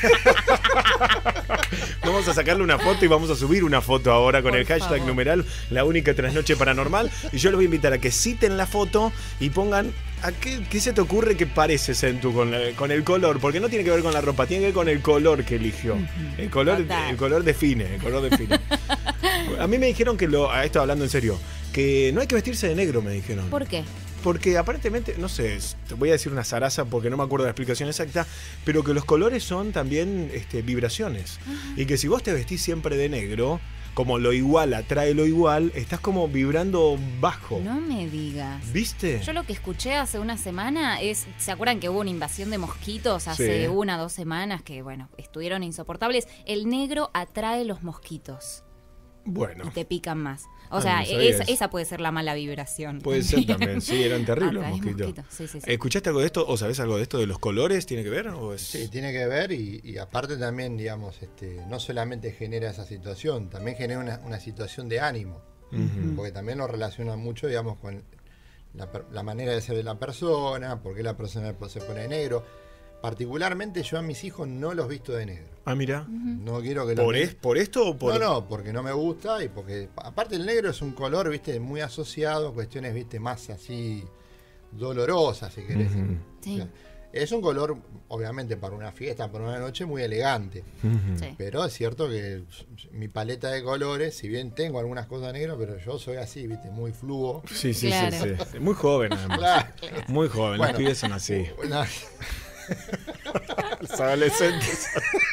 Vamos a sacarle una foto y vamos a subir una foto ahora con Por el hashtag favor. numeral la única trasnoche paranormal. Y yo los voy a invitar a que citen la foto y pongan ¿a qué se te ocurre que parece Centu con el color? Porque no tiene que ver con la ropa, tiene que ver con el color que eligió. El color define, A mí me dijeron que esto hablando en serio, que no hay que vestirse de negro, me dijeron. ¿Por qué? Porque aparentemente, no sé, te voy a decir una zaraza porque no me acuerdo de la explicación exacta, pero que los colores son también vibraciones. Y que si vos te vestís siempre de negro, como lo igual atrae lo igual, estás como vibrando bajo. No me digas. ¿Viste? Yo lo que escuché hace una semana es, ¿se acuerdan que hubo una invasión de mosquitos hace 1 o 2 semanas que, bueno, estuvieron insoportables? El negro atrae los mosquitos. Bueno. Y te pican más. O sea, esa puede ser la mala vibración. Puede ser también, sí, eran terribles los mosquitos. Mosquito. Sí. ¿Escuchaste algo de esto o sabés algo de esto de los colores? ¿Tiene que ver? Sí, tiene que ver y aparte también, digamos, no solamente genera esa situación, también genera una situación de ánimo. Porque también lo relaciona mucho, digamos, con la manera de ser de la persona, por qué la persona se pone de negro. Particularmente yo a mis hijos no los visto de negro. Ah, mira. No quiero que ¿Por esto o por...? No, porque no me gusta y porque... Aparte el negro es un color, viste, muy asociado a cuestiones, viste, más así dolorosas, si querés. Sí. O sea, es un color, obviamente, para una fiesta, para una noche muy elegante. Sí. Pero es cierto que mi paleta de colores, si bien tengo algunas cosas negras, pero yo soy así, viste, muy fluo. Sí. Claro. Sí. Muy joven, además. Claro. Muy joven, Bueno, los pibes son así. Una... Los adolescentes.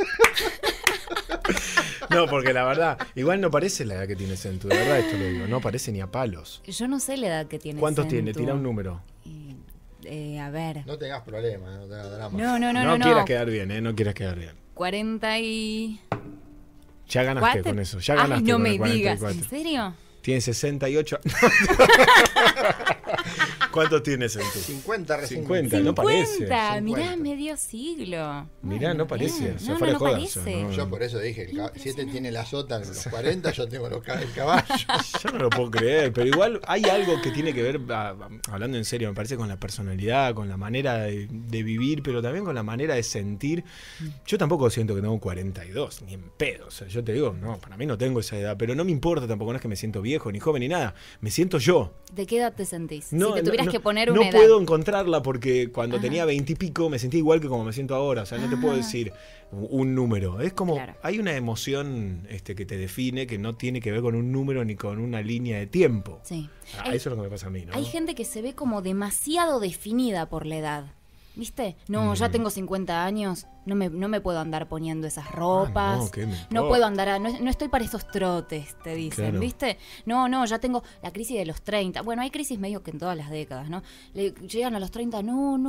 No, porque la verdad, igual no parece la edad que tiene Centu, de verdad esto lo digo, no parece ni a palos. Yo no sé la edad que tiene ¿Cuántos Centu. tiene? Tira un número. A ver. No tengas problemas, no tengas drama. No. No quieras quedar bien, no quieras quedar bien. 40 y... Ya ganaste con eso, ya ganaste. Ay, no con me el 44. digas, ¿en serio? Tiene 68. ¿Cuántos tienes en tu? 50 recién. 50, no parece. Mirá, medio siglo. Mirá, no parece. No parece. Yo por eso dije, si este tiene la sota de los 40, yo tengo el caballo. Yo no lo puedo creer, pero igual hay algo que tiene que ver, hablando en serio, me parece, con la personalidad, con la manera de vivir, pero también con la manera de sentir. Yo tampoco siento que tengo 42, ni en pedo. O sea, yo te digo, no, para mí no tengo esa edad, pero no me importa tampoco, no es que me siento viejo, ni joven, ni nada. Me siento yo. ¿De qué edad te sentís? No, si te tuvieras que poner una no edad. puedo encontrarla porque cuando tenía 20 y pico me sentí igual que como me siento ahora. O sea, no te puedo decir un número. Es como, hay una emoción que te define que no tiene que ver con un número ni con una línea de tiempo. Sí. Eso es lo que me pasa a mí, ¿no? Hay gente que se ve como demasiado definida por la edad. ¿Viste? No, ya tengo 50 años, no me puedo andar poniendo esas ropas, no puedo andar, no estoy para esos trotes, te dicen, claro. ¿Viste? No, ya tengo la crisis de los 30, bueno, hay crisis medio que en todas las décadas, ¿no? Llegan a los 30,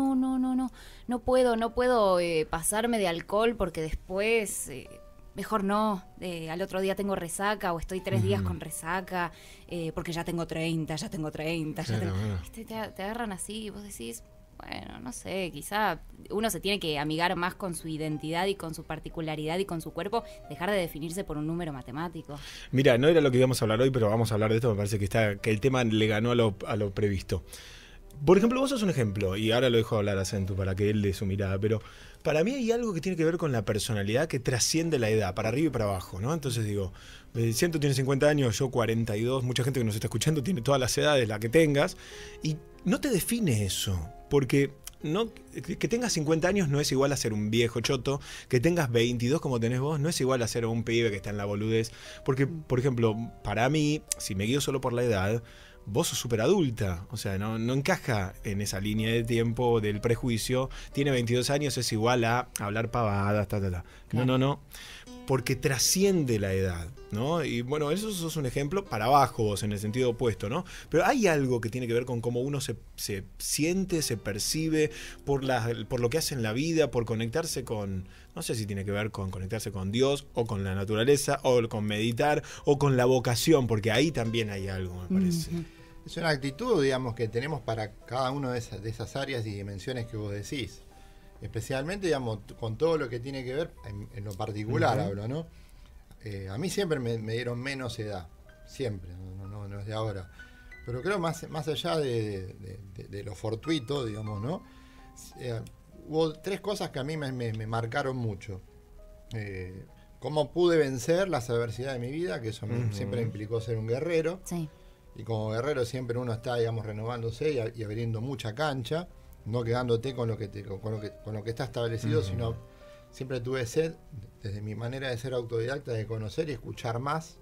no puedo pasarme de alcohol porque después... mejor no, al otro día tengo resaca o estoy 3 días con resaca porque ya tengo 30. ¿Viste? Te agarran así y vos decís... Bueno, no sé, quizá uno se tiene que amigar más con su identidad y con su particularidad y con su cuerpo, dejar de definirse por un número matemático. Mira, no era lo que íbamos a hablar hoy, pero vamos a hablar de esto, me parece que el tema le ganó a lo previsto. Por ejemplo, vos sos un ejemplo, y ahora lo dejo hablar a Centu para que él dé su mirada, pero para mí hay algo que tiene que ver con la personalidad que trasciende la edad, para arriba y para abajo, ¿no? Entonces digo, Centu tiene 50 años, yo 42, mucha gente que nos está escuchando tiene todas las edades, la que tengas, y no te define eso, porque que tengas 50 años no es igual a ser un viejo choto, que tengas 22 como tenés vos no es igual a ser un pibe que está en la boludez, porque, por ejemplo, para mí, si me guío solo por la edad, vos sos súper adulta, o sea, no encaja en esa línea de tiempo del prejuicio, tiene 22 años, es igual a hablar pavadas, No, porque trasciende la edad, ¿no? Y bueno, eso sos un ejemplo para abajo vos, en el sentido opuesto, ¿no? Pero hay algo que tiene que ver con cómo uno se siente, se percibe, por lo que hace en la vida, por conectarse con, no sé si tiene que ver con conectarse con Dios, o con la naturaleza, o con meditar, o con la vocación, porque ahí también hay algo, me parece. Es una actitud, digamos, que tenemos para cada una de esas áreas y dimensiones que vos decís. Especialmente, digamos, con todo lo que tiene que ver, en lo particular hablo, ¿no? A mí siempre me dieron menos edad, siempre, no es de ahora. Pero creo más allá de lo fortuito, digamos, ¿no? Hubo 3 cosas que a mí me marcaron mucho. Cómo pude vencer las adversidades de mi vida, que eso siempre implicó ser un guerrero. Sí. Y como guerrero siempre uno está, digamos, renovándose y abriendo mucha cancha, no quedándote con lo que está establecido, sino siempre tuve sed, desde mi manera de ser autodidacta, de conocer y escuchar más.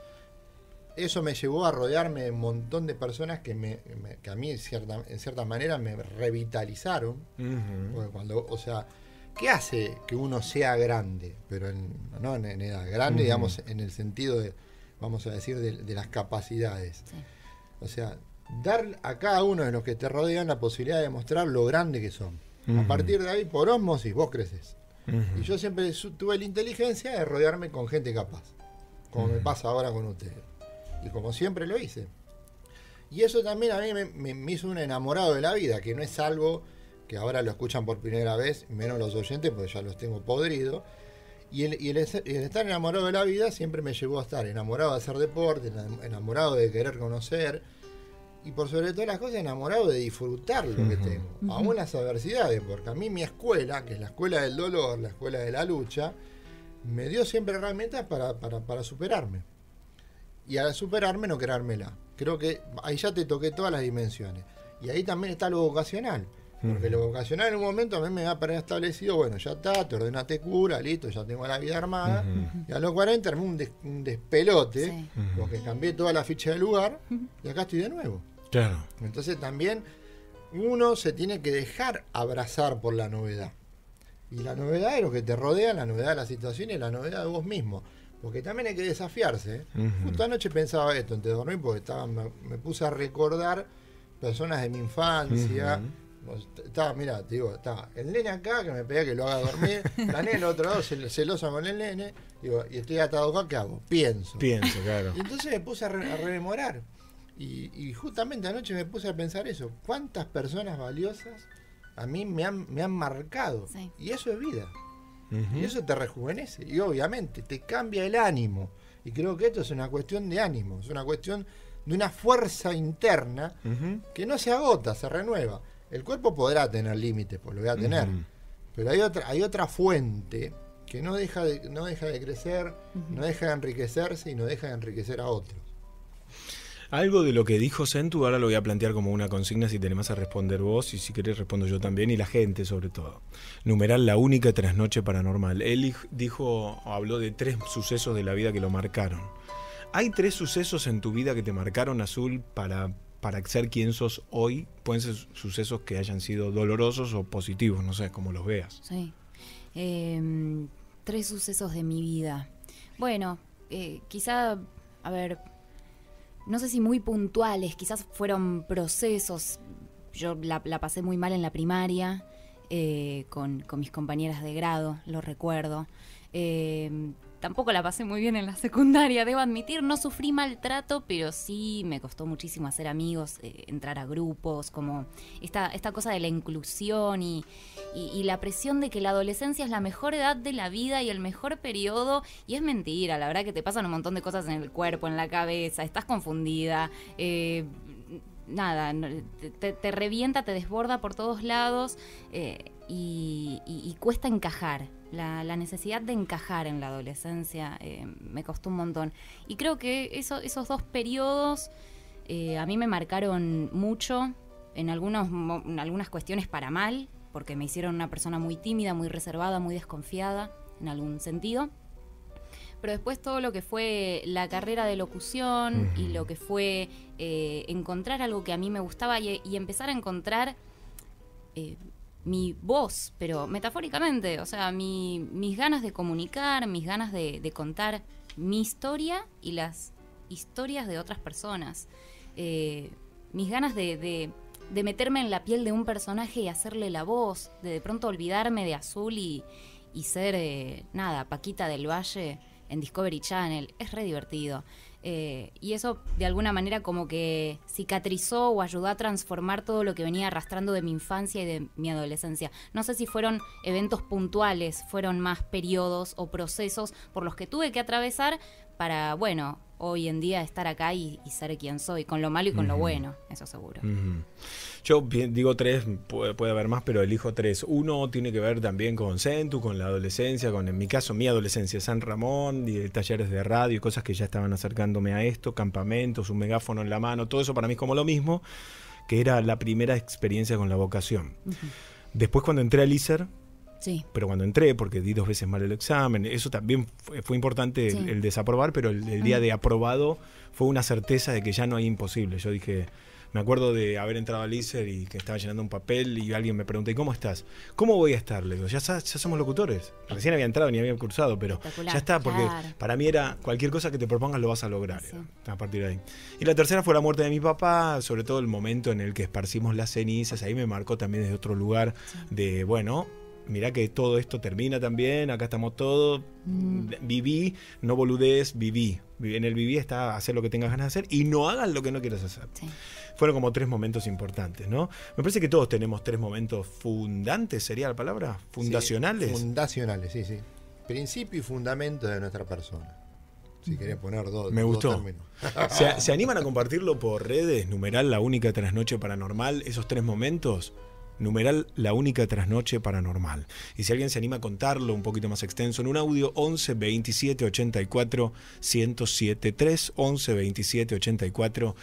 Eso me llevó a rodearme de un montón de personas que a mí en cierta manera me revitalizaron. Porque ¿qué hace que uno sea grande? Pero no en edad grande, digamos, en el sentido de, vamos a decir, de las capacidades. Sí. O sea, dar a cada uno de los que te rodean la posibilidad de mostrar lo grande que son. A partir de ahí, por ósmosis, vos creces. Y yo siempre tuve la inteligencia de rodearme con gente capaz, como me pasa ahora con ustedes. Y como siempre lo hice. Y eso también a mí me hizo un enamorado de la vida, que no es algo que ahora lo escuchan por primera vez, menos los oyentes, porque ya los tengo podridos. Y el estar enamorado de la vida siempre me llevó a estar enamorado de hacer deporte, enamorado de querer conocer, y por sobre todas las cosas enamorado de disfrutar lo que tengo, aún las adversidades, porque a mí mi escuela, que es la escuela del dolor, la escuela de la lucha, me dio siempre herramientas para superarme. Y al superarme no creármela. Creo que ahí ya te toqué todas las dimensiones. Y ahí también está lo vocacional. Porque lo vocacional en un momento a mí me da para establecido, bueno, ya está, te ordenaste cura, listo, ya tengo la vida armada. Y a los 40 armé un despelote, porque cambié toda la ficha del lugar, y acá estoy de nuevo. Claro. Entonces también uno se tiene que dejar abrazar por la novedad. Y la novedad de lo que te rodea, la novedad de la situación y la novedad de vos mismo. Porque también hay que desafiarse. Justo anoche pensaba esto antes de dormir, porque me puse a recordar personas de mi infancia. Mirá, te digo, estaba el nene acá que me pedía que lo haga dormir, la nena al otro lado celosa con el nene, digo, y estoy atado acá, ¿qué hago? Pienso, claro. Y entonces me puse a rememorar. Y justamente anoche me puse a pensar eso. ¿Cuántas personas valiosas a mí me han marcado? Sí. Y eso es vida. Y eso te rejuvenece. Y obviamente te cambia el ánimo. Y creo que esto es una cuestión de ánimo. Es una cuestión de una fuerza interna que no se agota, se renueva. El cuerpo podrá tener límites, pues lo voy a tener. Pero hay otra fuente que no deja de crecer, no deja de enriquecerse y no deja de enriquecer a otros. Algo de lo que dijo Sentu, ahora lo voy a plantear como una consigna, si tenés a responder vos, y si querés respondo yo también, y la gente sobre todo. Numeral la única trasnoche paranormal. Él habló de 3 sucesos de la vida que lo marcaron. ¿Hay 3 sucesos en tu vida que te marcaron, Azul, para ser quien sos hoy? Pueden ser sucesos que hayan sido dolorosos o positivos, no sé, como los veas. Sí. 3 sucesos de mi vida. Bueno, quizá, a ver, no sé si muy puntuales, quizás fueron procesos. Yo la pasé muy mal en la primaria, con mis compañeras de grado, lo recuerdo. Tampoco la pasé muy bien en la secundaria, debo admitir, no sufrí maltrato, pero sí me costó muchísimo hacer amigos, entrar a grupos, como esta cosa de la inclusión y la presión de que la adolescencia es la mejor edad de la vida y el mejor periodo, y es mentira, la verdad que te pasan un montón de cosas en el cuerpo, en la cabeza, estás confundida, nada, te revienta, te desborda por todos lados, y cuesta encajar. La necesidad de encajar en la adolescencia me costó un montón. Y creo que esos 2 periodos a mí me marcaron mucho, en algunas cuestiones para mal, porque me hicieron una persona muy tímida, muy reservada, muy desconfiada, en algún sentido. Pero después todo lo que fue la carrera de locución y lo que fue encontrar algo que a mí me gustaba y empezar a encontrar mi voz, pero metafóricamente, o sea, mis ganas de comunicar, mis ganas de contar mi historia y las historias de otras personas, mis ganas de meterme en la piel de un personaje y hacerle la voz, de pronto olvidarme de Azul y ser, Paquita del Valle en Discovery Channel, es re divertido. Y eso de alguna manera como que cicatrizó o ayudó a transformar todo lo que venía arrastrando de mi infancia y de mi adolescencia. No sé si fueron eventos puntuales, fueron más periodos o procesos por los que tuve que atravesar para, bueno, hoy en día estar acá y ser quien soy, con lo malo y con lo bueno, eso seguro. Yo digo 3, puede haber más, pero elijo 3. Uno tiene que ver también con Sentu, con la adolescencia, en mi caso, mi adolescencia, San Ramón, y talleres de radio y cosas que ya estaban acercándome a esto, campamentos, un megáfono en la mano, todo eso para mí es como lo mismo, que era la primera experiencia con la vocación. Después cuando entré al ISER, sí. Pero cuando entré, porque di 2 veces mal el examen, eso también fue importante, sí. el desaprobar, pero el día de aprobado fue una certeza de que ya no hay imposible. Yo dije, me acuerdo de haber entrado al ISER y que estaba llenando un papel y alguien me preguntó, ¿y cómo estás? ¿Cómo voy a estar? Le digo, ya somos locutores. Recién había entrado ni había cursado, pero ya está, porque para mí era cualquier cosa que te propongas lo vas a lograr, sí. A partir de ahí. Y la tercera fue la muerte de mi papá, sobre todo el momento en el que esparcimos las cenizas, ahí me marcó también desde otro lugar de, bueno, mirá que todo esto termina también, acá estamos todos, viví, no boludez, viví. En el viví está hacer lo que tengas ganas de hacer y no hagas lo que no quieras hacer. Sí. Fueron como 3 momentos importantes, ¿no? Me parece que todos tenemos 3 momentos fundantes, ¿sería la palabra? ¿Fundacionales? Sí, fundacionales, sí. Principio y fundamento de nuestra persona. Si querés poner 2 Me gustó. términos. ¿Se animan a compartirlo por redes? Numeral la única trasnoche paranormal, esos 3 momentos. Numeral la única trasnoche paranormal. Y si alguien se anima a contarlo un poquito más extenso en un audio, 11 27 84 1073, 11 27 84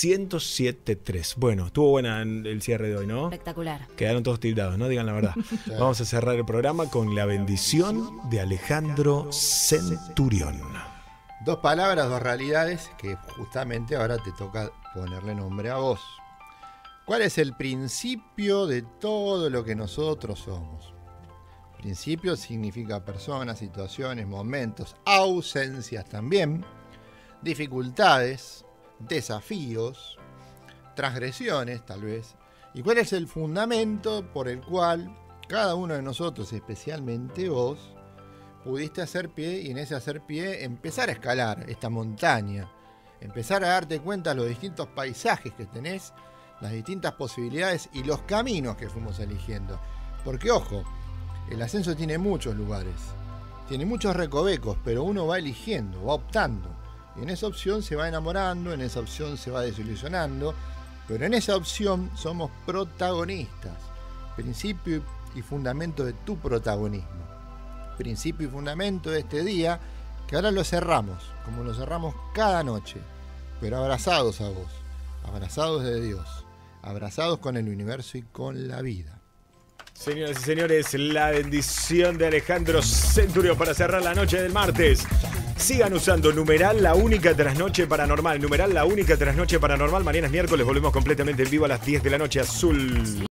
1073. Bueno, estuvo buena el cierre de hoy, ¿no? Espectacular. Quedaron todos tildados, ¿no? Digan la verdad. Sí. Vamos a cerrar el programa con la bendición de Alejandro Centurión. 2 palabras, 2 realidades que justamente ahora te toca ponerle nombre a vos. ¿Cuál es el principio de todo lo que nosotros somos? Principio significa personas, situaciones, momentos, ausencias también, dificultades, desafíos, transgresiones tal vez. ¿Y cuál es el fundamento por el cual cada uno de nosotros, especialmente vos, pudiste hacer pie y en ese hacer pie empezar a escalar esta montaña empezar a darte cuenta de los distintos paisajes que tenés, las distintas posibilidades y los caminos que fuimos eligiendo. Porque, ojo, el ascenso tiene muchos lugares, tiene muchos recovecos, pero uno va eligiendo, va optando. Y en esa opción se va enamorando, en esa opción se va desilusionando, pero en esa opción somos protagonistas. Principio y fundamento de tu protagonismo. Principio y fundamento de este día, que ahora lo cerramos, como lo cerramos cada noche, pero abrazados a vos, abrazados de Dios, abrazados con el universo y con la vida. Señoras y señores, la bendición de Alejandro Centurio para cerrar la noche del martes. Sigan usando numeral La Única Trasnoche Paranormal. Numeral La Única Trasnoche Paranormal. Mañana es miércoles, volvemos completamente en vivo a las 10 de la noche. Azul.